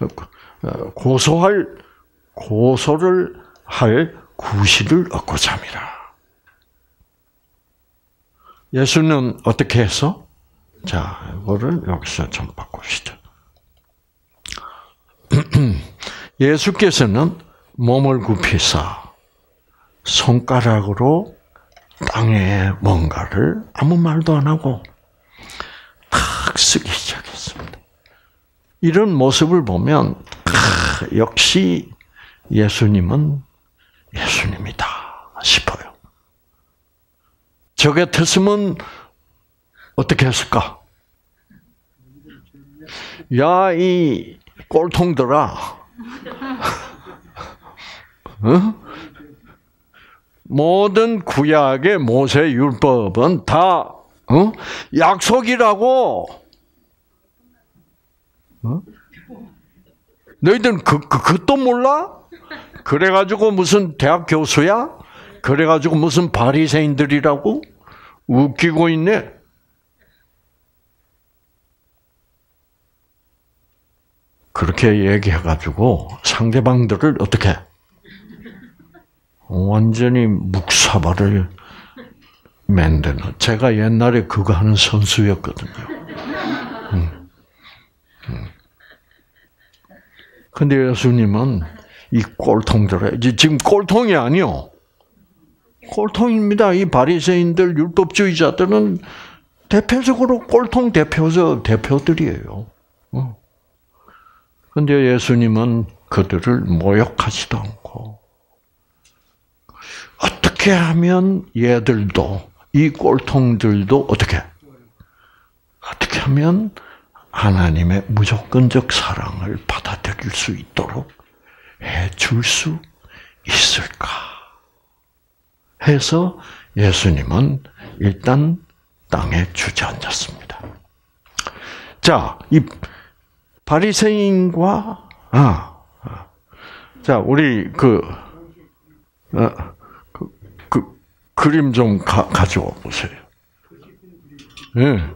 고소를 할 구실을 얻고자 함이라. 예수는 어떻게 해서? 자, 이거를 여기서 좀 바꿉시다. 예수께서는 몸을 굽히사 손가락으로 땅에 뭔가를 아무 말도 안 하고 탁 쓰기 시작했습니다. 이런 모습을 보면 역시 예수님은 예수님이다 싶어요. 저 같았으면 어떻게 했을까? 야, 이 꼴통들아. 어? 모든 구약의 모세 율법은 다 약속이라고. 너희들은 그것도 몰라? 그래가지고 무슨 대학 교수야? 그래가지고 무슨 바리새인들이라고? 웃기고 있네. 그렇게 얘기해가지고 상대방들을 어떻게 완전히 묵사발을 만드는. 제가 옛날에 그거 하는 선수였거든요. 근데 예수님은 이 꼴통들의, 지금 꼴통이 아니요. 꼴통입니다. 이 바리새인들, 율법주의자들은 대표적으로 꼴통 대표들이에요. 근데 예수님은 그들을 모욕하지도 않고, 어떻게 하면 얘들도, 이 꼴통들도 어떻게 하면 하나님의 무조건적 사랑을 받아들일 수 있도록 해줄 수 있을까? 해서 예수님은 일단 땅에 주저앉았습니다. 자, 이 바리새인과 자, 우리 그림 좀 가져와 보세요. 예.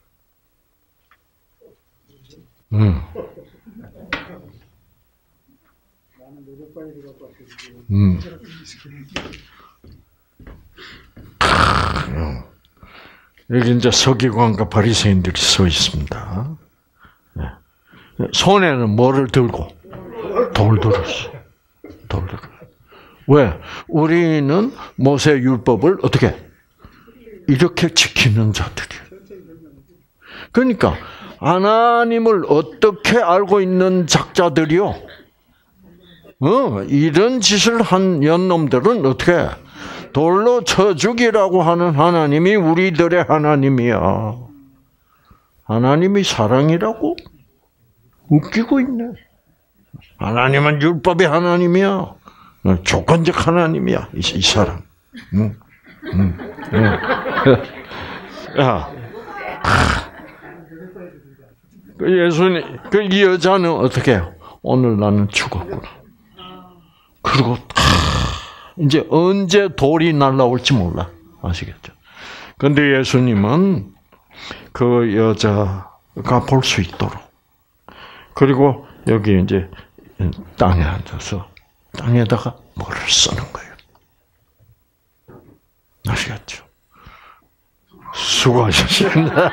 여기 이제 서기관과 바리새인들이 서 있습니다. 손에는 뭐를 들고? 돌 들었어. 돌 들었어. 왜? 우리는 모세 율법을 어떻게? 이렇게 지키는 자들이에요. 그러니까 하나님을 어떻게 알고 있는 작자들이요? 이런 짓을 한 연놈들은 어떻게? 돌로 쳐 죽이라고 하는 하나님이 우리들의 하나님이야. 하나님이 사랑이라고? 웃기고 있네. 하나님은 율법의 하나님이야. 조건적 하나님이야. 이 사람. 야, 예수님, 이 여자는 어떻게 해요? 오늘 나는 죽었구나. 그리고 이제 언제 돌이 날라올지 몰라. 아시겠죠? 근데 예수님은 그 여자가 볼 수 있도록, 그리고 여기 이제 땅에 앉아서 땅에다가 뭐를 쓰는 거예요. 아시겠죠? 수고하셨습니다.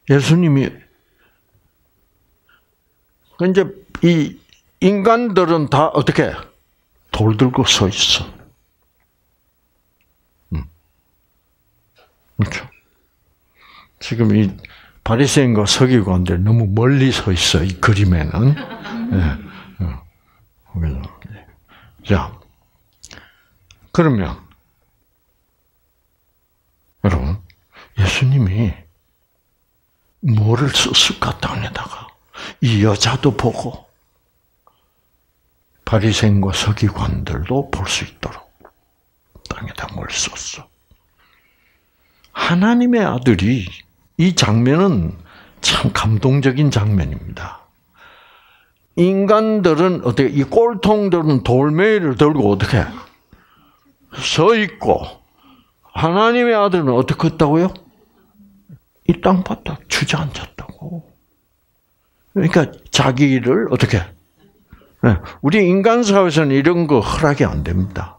예수님이 이제 이 인간들은 다 어떻게 돌 들고 서 있어. 그렇죠. 지금 이 바리새인과 서기관들 너무 멀리 서 있어 이 그림에는. 자, 그러면 여러분 예수님이 뭐를 썼을까 땅에다가 이 여자도 보고 바리새인과 서기관들도 볼 수 있도록 땅에다 뭘 썼어? 하나님의 아들이 이 장면은 참 감동적인 장면입니다. 인간들은 어떻게 이 꼴통들은 돌멩이를 들고 어떻게 서 있고 하나님의 아들은 어떻게 했다고요? 이 땅바닥 주저앉았다고. 그러니까 자기를 어떻게? 우리 인간 사회에서는 이런 거 허락이 안 됩니다.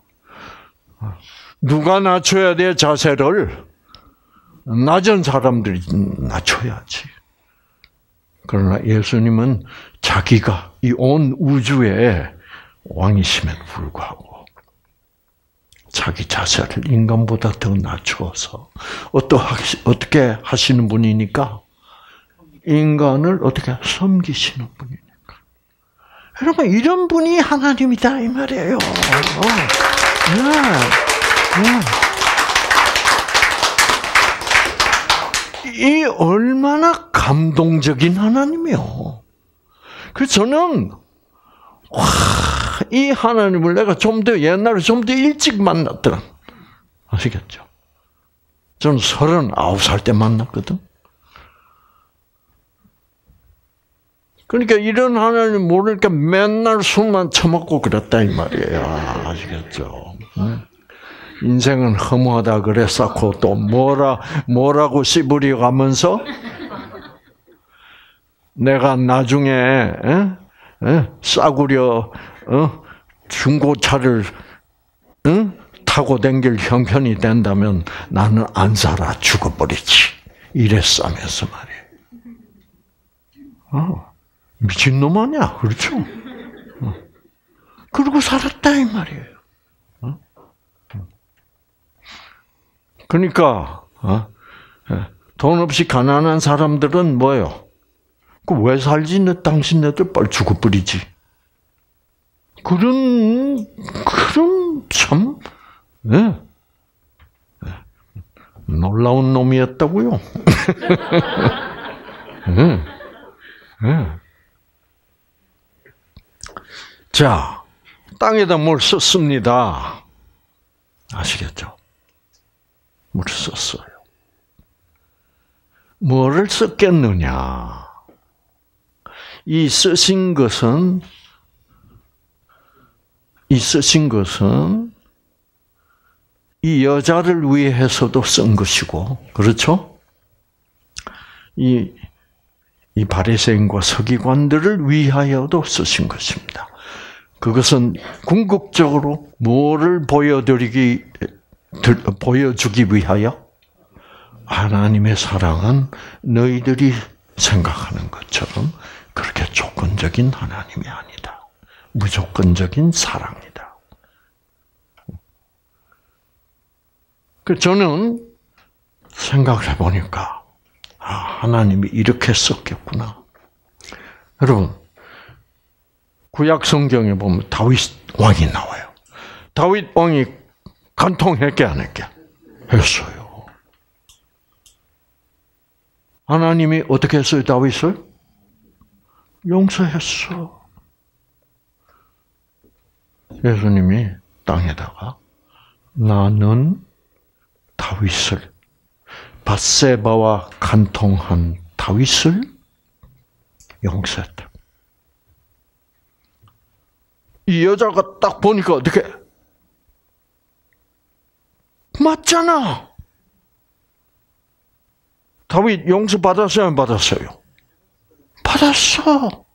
누가 낮춰야 돼 자세를? 낮은 사람들이 낮춰야지. 그러나 예수님은 자기가 이 온 우주의 왕이심에도 불구하고 자기 자세를 인간보다 더 낮추어서 어떻게 하시는 분이니까 인간을 어떻게 섬기시는 분이니까. 여러분 이런 분이 하나님이다 이 말이에요. 이 얼마나 감동적인 하나님이요. 그래서 저는 이 하나님을 내가 좀 더 옛날에 좀 더 일찍 만났더라. 아시겠죠? 저는 39살 때 만났거든. 그러니까 이런 하나님 모르니까 맨날 술만 처먹고 그랬다 이 말이에요. 아시겠죠? 인생은 허무하다 그랬었고 또 뭐라고 씨부려 가면서 내가 나중에 싸구려 중고차를 타고 댕길 형편이 된다면 나는 안 살아 죽어버리지 이랬으면서 말이에요. 미친놈 아니야, 그렇죠? 그러고 살았다 이 말이에요. 그러니까 돈 없이 가난한 사람들은 뭐예요? 그 왜 살지? 당신네들 빨리 죽어버리지. 그런 참 놀라운 놈이었다고요. 자, 땅에다 뭘 썼습니다. 아시겠죠? 뭘 썼어요. 뭐를 썼겠느냐? 이 쓰신 것은 이 여자를 위해서도 쓴 것이고, 그렇죠? 이 바리새인과 서기관들을 위하여도 쓰신 것입니다. 그것은 궁극적으로 뭐를 보여주기 위하여? 하나님의 사랑은 너희들이 생각하는 것처럼 그렇게 조건적인 하나님이 아니다. 무조건적인 사랑이다. 저는 생각을 해보니까 하나님이 이렇게 썼겠구나. 여러분, 구약 성경에 보면 다윗 왕이 나와요. 다윗 왕이 간통했게 안 했게? 했어요. 하나님이 어떻게 했어요, 다윗을? 용서했어. 예수님이 땅에다가 나는 다윗을 밧세바와 간통한 다윗을 용서했다. 이 여자가 딱 보니까 어떻게? 맞잖아. 다윗 용서 받았어요, 안 받았어요? 받았어.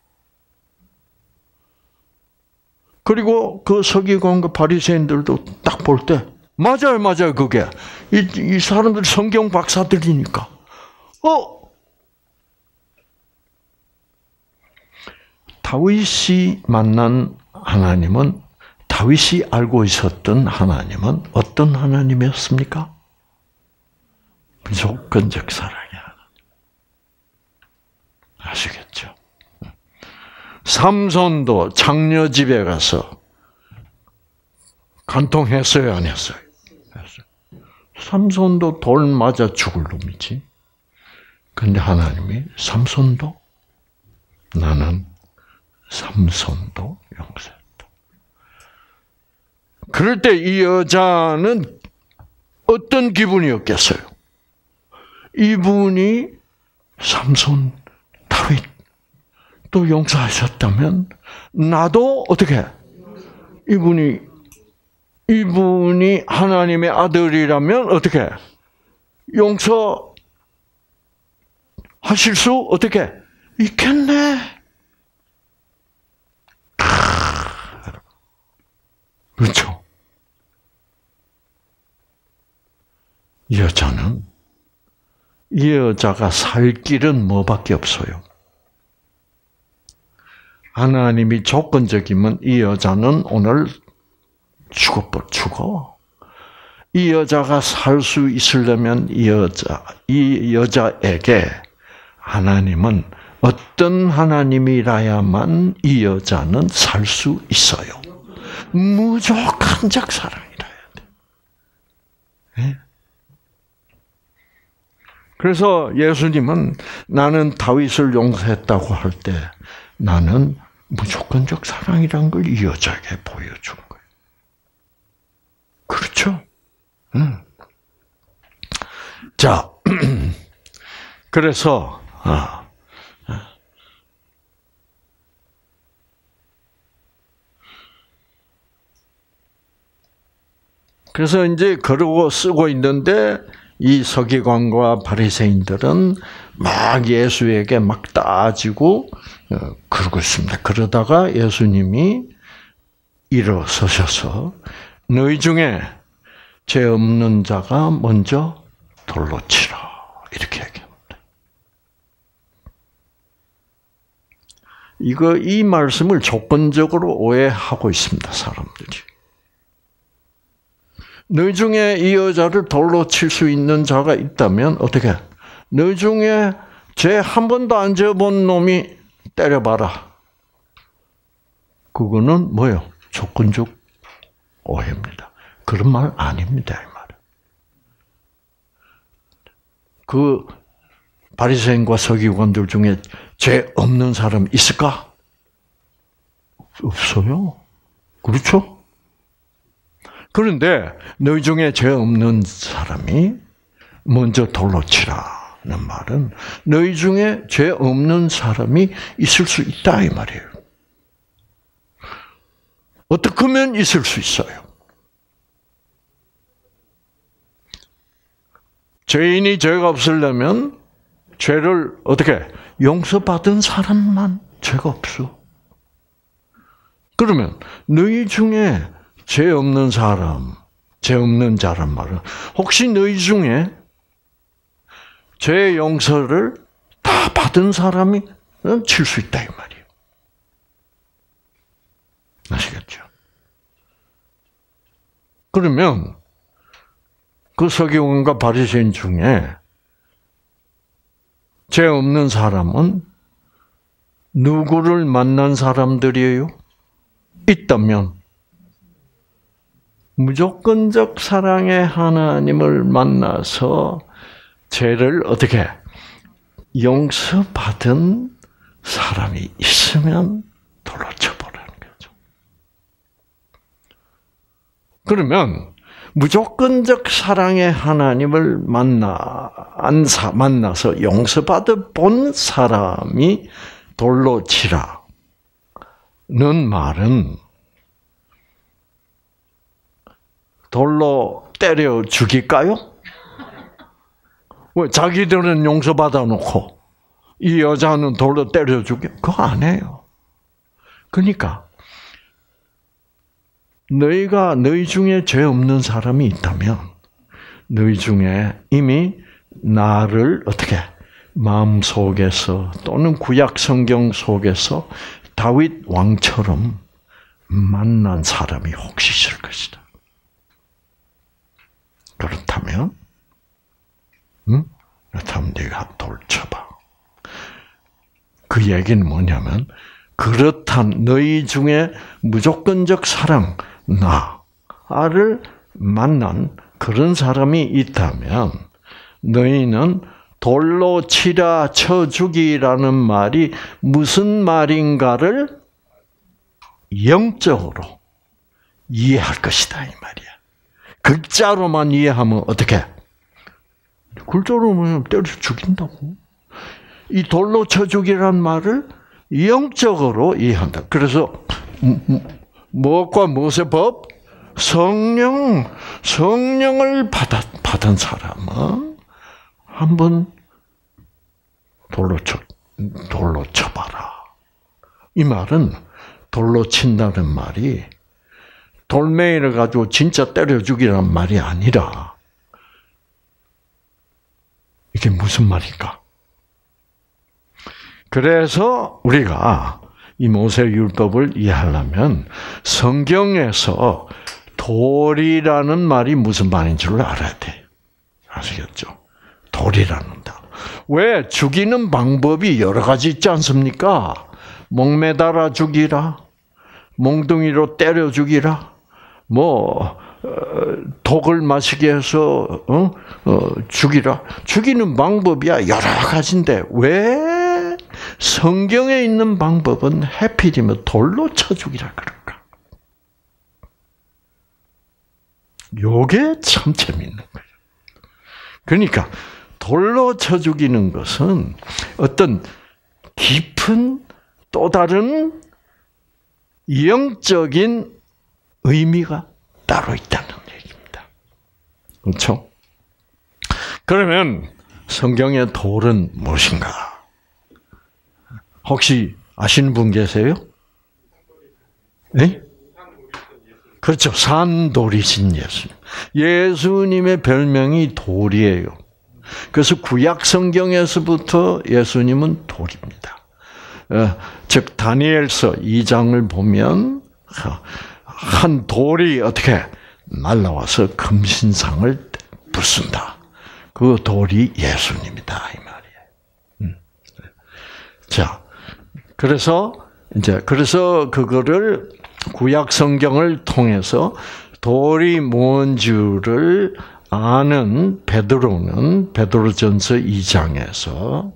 그리고 그 서기관과 바리새인들도 딱 볼 때 맞아요, 그게 이 사람들 성경 박사들이니까 다윗이 만난 하나님은, 다윗이 알고 있었던 하나님은 어떤 하나님이었습니까? 무조건적 사랑의 하나님. 아시겠죠? 삼손도 장녀 집에 가서 간통했어요, 안 했어요? 삼손도 돌 맞아 죽을 놈이지. 근데 하나님이 삼손도, 나는 삼손도 용서했다. 그럴 때 이 여자는 어떤 기분이었겠어요? 이분이 삼손, 다윗 또 용서하셨다면 나도 어떻게, 이분이 하나님의 아들이라면 어떻게 용서하실 수 어떻게 있겠네. 그렇죠? 이 여자가 살 길은 뭐밖에 없어요? 하나님이 조건적이면 이 여자는 오늘 죽어. 이 여자가 살 수 있으려면 이 여자에게 하나님은 어떤 하나님이라야만 이 여자는 살 수 있어요? 무조건적 사랑이라야 돼. 네? 그래서 예수님은 나는 다윗을 용서했다고 할 때 나는 무조건적 사랑이란 걸 이 여자에게 보여준 거예요. 그렇죠? 자, 그래서 이제 그러고 쓰고 있는데 이 서기관과 바리새인들은 막 예수에게 막 따지고 그러고 있습니다. 그러다가 예수님이 일어서셔서 너희 중에 죄 없는 자가 먼저 돌로 치라, 이렇게 얘기합니다. 이 말씀을 조건적으로 오해하고 있습니다, 사람들이. 너희 중에 이 여자를 돌로 칠 수 있는 자가 있다면 어떻게? 너희 중에 죄 한 번도 안 지어본 놈이 때려봐라. 그거는 뭐예요? 조건적 오해입니다. 그런 말 아닙니다, 이 말은. 그 바리새인과 서기관들 중에 죄 없는 사람 있을까? 없어요. 그렇죠? 그런데 너희 중에 죄 없는 사람이 먼저 돌로 치라는 말은 너희 중에 죄 없는 사람이 있을 수 있다, 이 말이에요. 어떻게 하면 있을 수 있어요? 죄인이 죄가 없으려면 죄를 어떻게 용서받은 사람만 죄가 없어. 그러면 너희 중에 죄 없는 사람, 죄 없는 자란 말은 혹시 너희 중에 죄 용서를 다 받은 사람이 칠 수 있다, 이 말이에요. 아시겠죠? 그러면 그 서기관과 바리새인 중에 죄 없는 사람은 누구를 만난 사람들이에요? 있다면 무조건적 사랑의 하나님을 만나서 죄를 어떻게 용서받은 사람이 있으면 돌로 쳐보라는 거죠. 그러면 무조건적 사랑의 하나님을 만나서 용서받아 본 사람이 돌로 치라는 말은 돌로 때려 죽일까요? 왜 자기들은 용서받아 놓고 이 여자는 돌로 때려 죽여? 그거 안 해요. 그러니까 너희 중에 죄 없는 사람이 있다면 너희 중에 이미 나를 어떻게 마음 속에서 또는 구약 성경 속에서 다윗 왕처럼 만난 사람이 혹시 있을 것이다. 그렇다면, 그렇다면 네가 돌 쳐봐. 그 얘기는 뭐냐면, 그렇단 너희 중에 무조건적 사랑, 나를 만난 그런 사람이 있다면, 너희는 돌로 치라 쳐 죽이라는 말이 무슨 말인가를 영적으로 이해할 것이다, 이 말이야. 글자로만 이해하면 어떻게? 글자로만 때려 죽인다고. 이 돌로 쳐 죽이라는 말을 영적으로 이해한다. 그래서 무엇과 무엇의 법? 성령을 받은 사람은 한번 돌로 쳐봐라. 이 말은 돌로 친다는 말이 돌멩이를 가지고 진짜 때려 죽이라는 말이 아니라 이게 무슨 말인가? 그래서 우리가 이 모세율법을 이해하려면 성경에서 돌이라는 말이 무슨 말인 줄 알아야 돼. 아시겠죠? 돌이라는 다. 왜? 죽이는 방법이 여러 가지 있지 않습니까? 목매달아 죽이라, 몽둥이로 때려 죽이라, 독을 마시게 해서 죽이라. 죽이는 방법이야 여러 가지인데 왜 성경에 있는 방법은 하필이면 돌로 쳐 죽이라 그럴까? 요게 참 재밌는 거예요. 그러니까 돌로 쳐 죽이는 것은 어떤 깊은 또 다른 영적인 의미가 따로 있다는 얘기입니다. 그렇죠? 그러면 성경의 돌은 무엇인가? 혹시 아시는 분 계세요? 네? 그렇죠. 산돌이신 예수님. 예수님의 별명이 돌이에요. 그래서 구약 성경에서부터 예수님은 돌입니다. 즉 다니엘서 2장을 보면 한 돌이 어떻게 날라와서 금신상을 부순다. 그 돌이 예수님이다 이 말이에요. 자, 그래서 그거를 구약 성경을 통해서 돌이 뭔 줄을 아는 베드로는 베드로전서 2장에서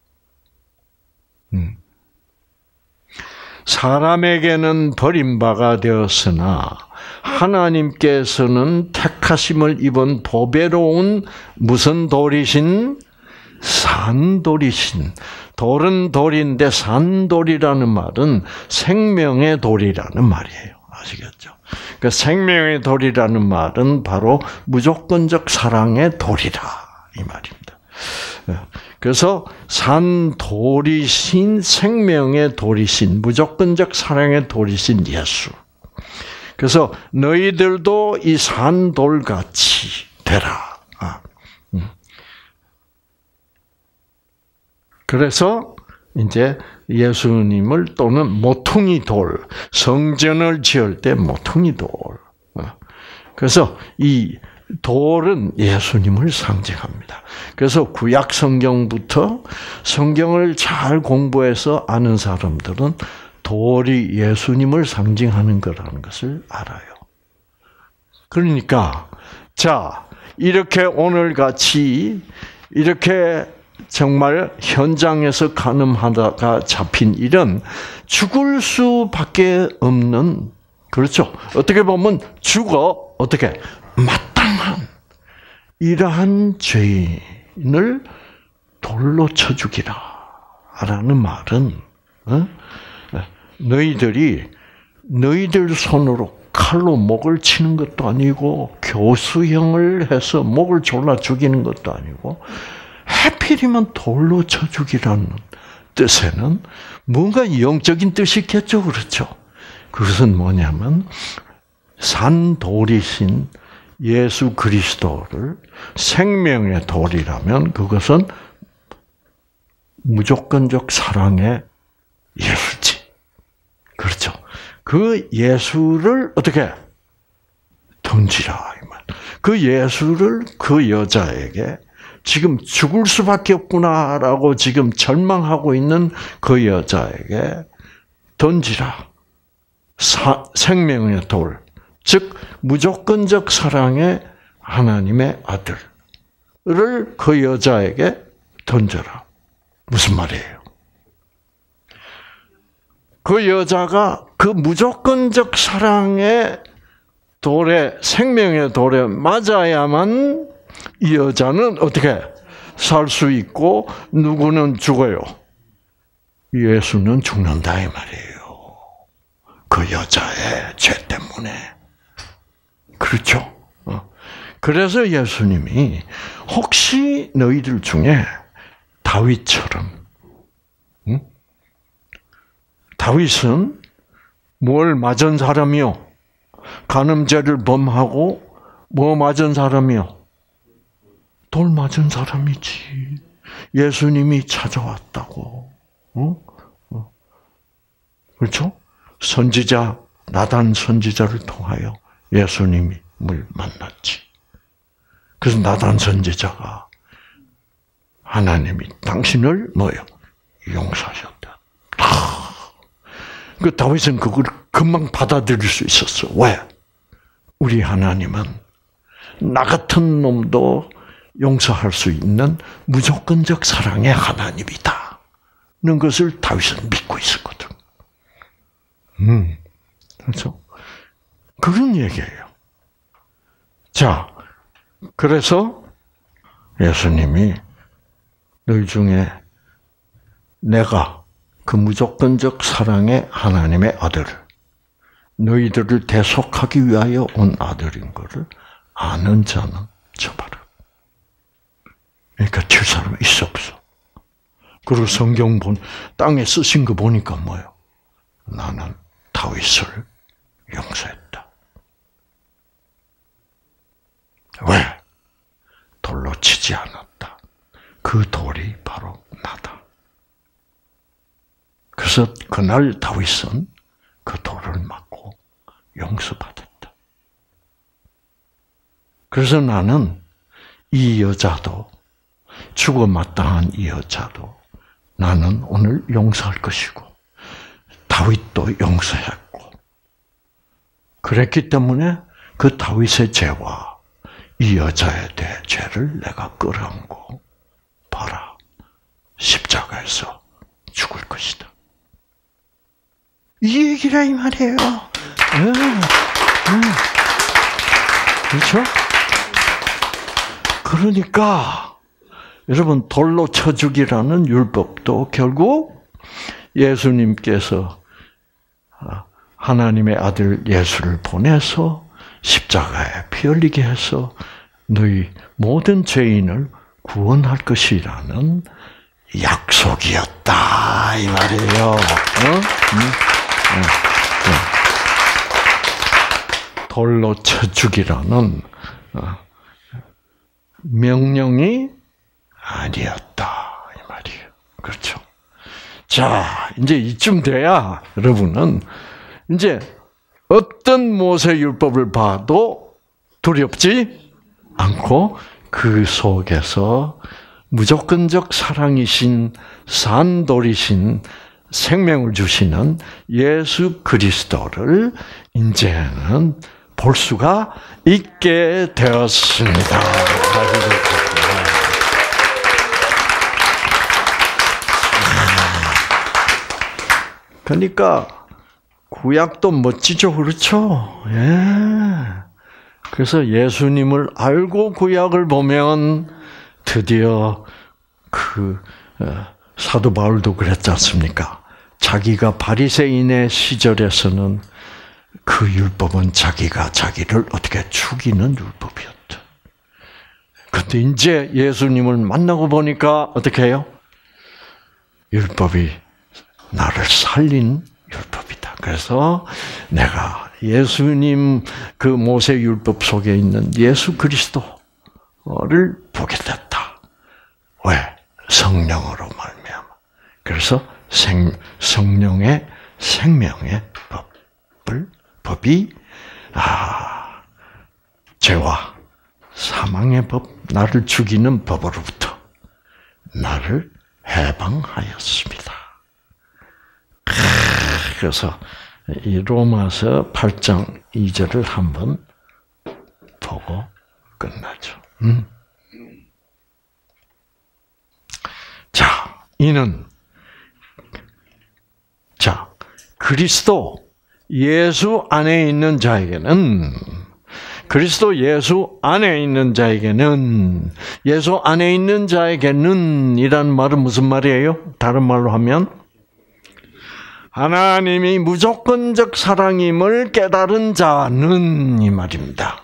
사람에게는 버림바가 되었으나 하나님께서는 택하심을 입은 보배로운 무슨 돌이신? 산돌이신. 돌은 돌인데 산돌이라는 말은 생명의 돌이라는 말이에요. 아시겠죠? 그러니까 생명의 돌이라는 말은 바로 무조건적 사랑의 돌이라 이 말입니다. 그래서 산돌이신, 생명의 돌이신, 무조건적 사랑의 돌이신 예수. 그래서 너희들도 이 산돌같이 되라. 그래서 이제 예수님을 또는 모퉁이 돌, 성전을 지을 때 모퉁이 돌. 그래서 이 돌은 예수님을 상징합니다. 그래서 구약 성경부터 성경을 잘 공부해서 아는 사람들은 돌이 예수님을 상징하는 거라는 것을 알아요. 그러니까 자, 이렇게 오늘 같이 이렇게 정말 현장에서 간음하다가 잡힌 일은 죽을 수밖에 없는, 그렇죠? 어떻게 보면 어떻게 마땅한 이러한 죄인을 돌로 쳐 죽이라 라는 말은 너희들 손으로 칼로 목을 치는 것도 아니고 교수형을 해서 목을 졸라 죽이는 것도 아니고 하필이면 돌로 쳐 죽이라는 뜻에는 뭔가 영적인 뜻이 있겠죠. 그렇죠? 그것은 뭐냐면 산돌이신 예수 그리스도를 생명의 돌이라면 그것은 무조건적 사랑의 예수지. 그 예수를 어떻게 던지라. 그 예수를 그 여자에게 지금 죽을 수밖에 없구나라고 지금 절망하고 있는 그 여자에게 던지라. 생명의 돌, 즉 무조건적 사랑의 하나님의 아들을 그 여자에게 던져라. 무슨 말이에요? 그 여자가 그 무조건적 사랑의 돌에, 생명의 돌에 맞아야만 이 여자는 어떻게 살 수 있고 누구는 죽어요? 예수는 죽는다 이 말이에요. 그 여자의 죄 때문에. 그렇죠? 그래서 예수님이 혹시 너희들 중에 다윗처럼, 다윗은 뭘 맞은 사람이요? 간음죄를 범하고 뭐 맞은 사람이요? 돌 맞은 사람이지. 예수님이 찾아왔다고. 그렇죠? 선지자, 나단 선지자를 통하여 예수님을 만났지. 그래서 나단 선지자가 하나님이 당신을 뭐요? 용서하셨다. 그 다윗은 그걸 금방 받아들일 수 있었어. 왜? 우리 하나님은 나 같은 놈도 용서할 수 있는 무조건적 사랑의 하나님이다. 는 것을 다윗은 믿고 있었거든. 그렇죠? 그런 얘기예요. 자, 그래서 예수님이 너희 중에 내가 그 무조건적 사랑의 하나님의 아들을, 너희들을 대속하기 위하여 온 아들인 것을 아는 자는 저봐라. 그러니까 칠 사람이 있어 없어. 그리고 성경 땅에 쓰신 거 보니까 뭐예요? 나는 다윗을 용서했다. 왜? 돌로 치지 않았다. 그 돌이 바로 나다. 그래서 그날 다윗은 그 돌을 맞고 용서받았다. 그래서 나는 이 여자도, 죽어 마땅한 이 여자도 나는 오늘 용서할 것이고 다윗도 용서했고, 그랬기 때문에 그 다윗의 죄와 이 여자에 대해 죄를 내가 끌어안고 봐라, 십자가에서 죽을 것이다. 이 얘기라 이 말이에요. 그렇죠? 그러니까 여러분, 돌로 쳐 죽이라는 율법도 결국 예수님께서 하나님의 아들 예수를 보내서 십자가에 피 흘리게 해서 너희 모든 죄인을 구원할 것이라는 약속이었다 이 말이에요. 돌로 쳐 죽이라는 명령이 아니었다 이 말이에요. 그렇죠? 자, 이제 이쯤 돼야 여러분은 이제 어떤 모세 율법을 봐도 두렵지 않고 그 속에서 무조건적 사랑이신 산돌이신 생명을 주시는 예수 그리스도를 이제는 볼 수가 있게 되었습니다. 그러니까 구약도 멋지죠, 그렇죠? 예. 그래서 예수님을 알고 구약을 보면 드디어 사도 바울도 그랬지 않습니까? 자기가 바리새인의 시절에서는 그 율법은 자기가 자기를 어떻게 죽이는 율법이었다. 그런데 이제 예수님을 만나고 보니까 어떻게 해요? 율법이 나를 살린 율법이다. 그래서 내가 예수님 그 모세 율법 속에 있는 예수 그리스도를 보게 됐다. 왜? 성령으로 말미암아. 그래서 성령의 생명의 법 율법이 죄와 사망의 법, 나를 죽이는 법으로부터 나를 해방하였습니다. 그래서 이 로마서 8장 2절을 한번 보고 끝나죠. 자, 이는 그리스도 예수 안에 있는 자에게는 그리스도 예수 안에 있는 자에게는 예수 안에 있는 자에게는 이란 말은 무슨 말이에요? 다른 말로 하면 하나님이 무조건적 사랑임을 깨달은 자는 이 말입니다.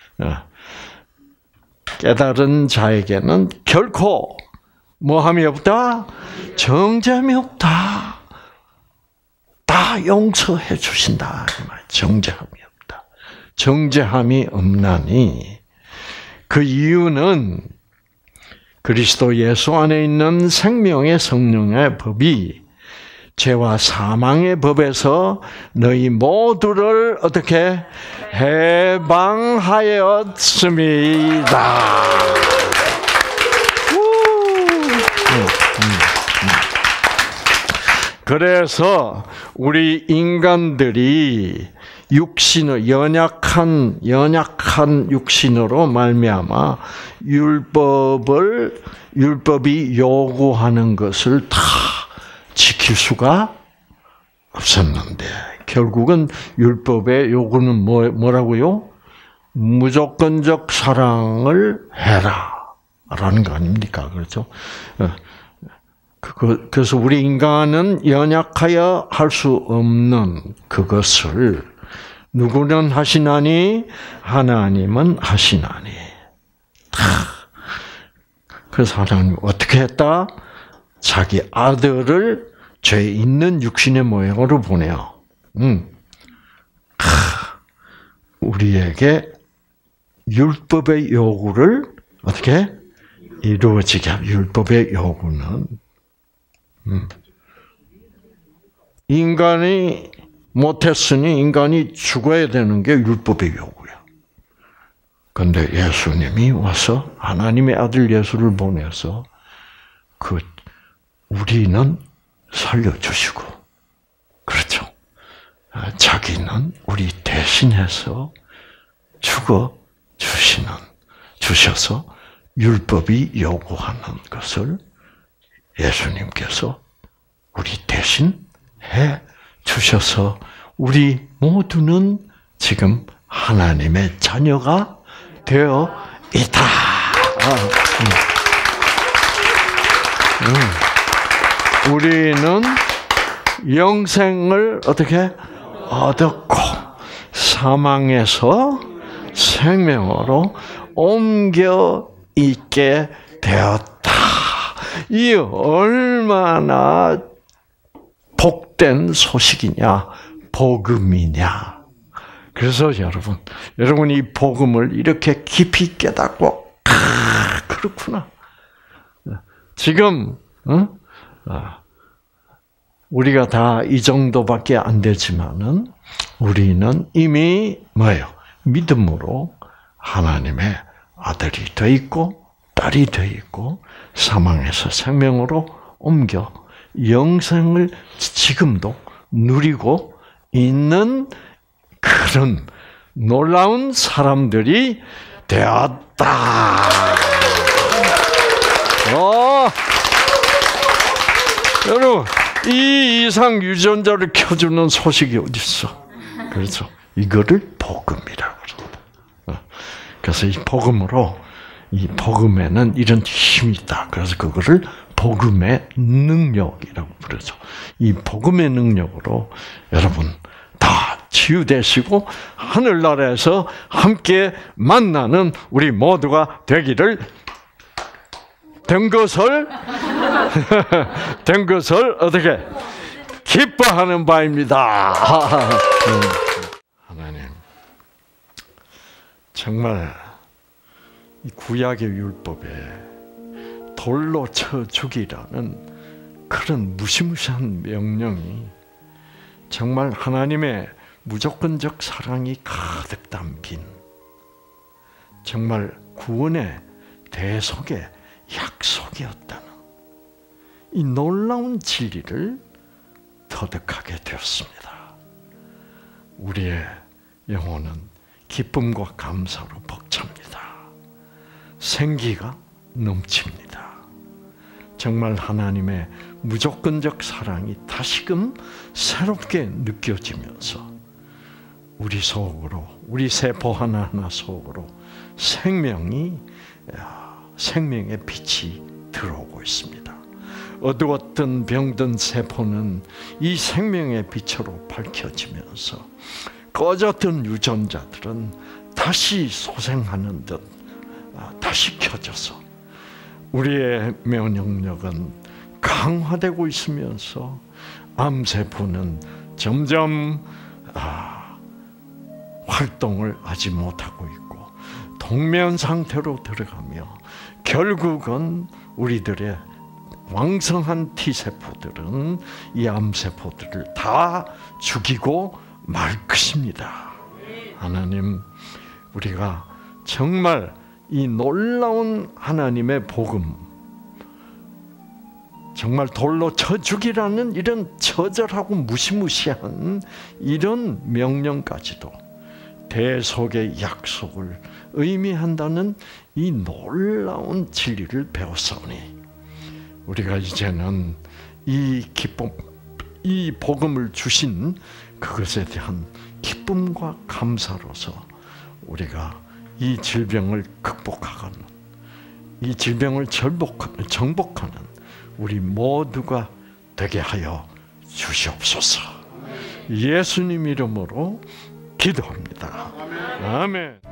깨달은 자에게는 결코 뭐함이 없다? 정죄함이 없다. 다 용서해 주신다. 정죄함이 없다. 정죄함이 없나니 그 이유는 그리스도 예수 안에 있는 생명의 성령의 법이 죄와 사망의 법에서 너희 모두를 어떻게 해방하였습니다. 그래서 우리 인간들이 육신을 연약한 육신으로 말미암아 율법이 요구하는 것을 다 지킬 수가 없었는데 결국은 율법의 요구는 뭐라고요? 무조건적 사랑을 해라라는 거 아닙니까? 그렇죠? 그래서 우리 인간은 연약하여 할 수 없는 그것을 누구는 하시나니 하나님은 하시나니. 그래서 하나님 어떻게 했다? 자기 아들을 죄 있는 육신의 모양으로 보내요. 우리에게 율법의 요구를 어떻게 이루어지게 하는 율법의 요구는 인간이 못했으니 인간이 죽어야 되는 게 율법의 요구야. 그런데 예수님이 와서 하나님의 아들 예수를 보내서 우리는 살려주시고, 그렇죠. 자기는 우리 대신해서 주셔서 율법이 요구하는 것을 예수님께서 우리 대신 해 주셔서 우리 모두는 지금 하나님의 자녀가 되어 있다. 우리는 영생을 어떻게 얻었고 사망에서 생명으로 옮겨 있게 되었다. 이 얼마나 복된 소식이냐, 복음이냐. 그래서 여러분 이 복음을 이렇게 깊이 깨닫고 그렇구나. 지금 우리가 다 이 정도밖에 안 되지만은 우리는 이미 뭐예요? 믿음으로 하나님의 아들이 돼 있고 딸이 돼 있고 사망에서 생명으로 옮겨 영생을 지금도 누리고 있는 그런 놀라운 사람들이 되었다. 여러분, 이 이상 유전자를 켜주는 소식이 어디 있어? 그렇죠. 이거를 복음이라고 그럽니다. 그래서 이 복음에는 이런 힘이 있다. 그래서 그거를 복음의 능력이라고 부르죠. 이 복음의 능력으로 여러분 다 치유되시고 하늘나라에서 함께 만나는 우리 모두가 되기를 된 것을 어떻게 기뻐하는 바입니다. 하나님, 정말 이 구약의 율법에 돌로 쳐 죽이라는 그런 무시무시한 명령이 정말 하나님의 무조건적 사랑이 가득 담긴 정말 구원의 대속의 약속이었다는 이 놀라운 진리를 터득하게 되었습니다. 우리의 영혼은 기쁨과 감사로 벅찹니다. 생기가 넘칩니다. 정말 하나님의 무조건적 사랑이 다시금 새롭게 느껴지면서 우리 속으로, 우리 세포 하나하나 속으로 생명의 빛이 들어오고 있습니다. 어두웠던 병든 세포는 이 생명의 빛으로 밝혀지면서 꺼졌던 유전자들은 다시 소생하는 듯 다시 켜져서 우리의 면역력은 강화되고 있으면서 암세포는 점점 활동을 하지 못하고 있고 동면 상태로 들어가며 결국은 우리들의 왕성한 T세포들은 이 암세포들을 다 죽이고 말 것입니다. 하나님, 우리가 정말 이 놀라운 하나님의 복음, 정말 돌로 쳐 죽이라는 이런 처절하고 무시무시한 이런 명령까지도 대속의 약속을 의미한다는 이 놀라운 진리를 배웠사오니 우리가 이제는 이 기쁨, 이 복음을 주신 그것에 대한 기쁨과 감사로서 우리가 이 질병을 극복하는, 이 질병을 정복하는 우리 모두가 되게 하여 주시옵소서. 예수님 이름으로 기도합니다. 아멘.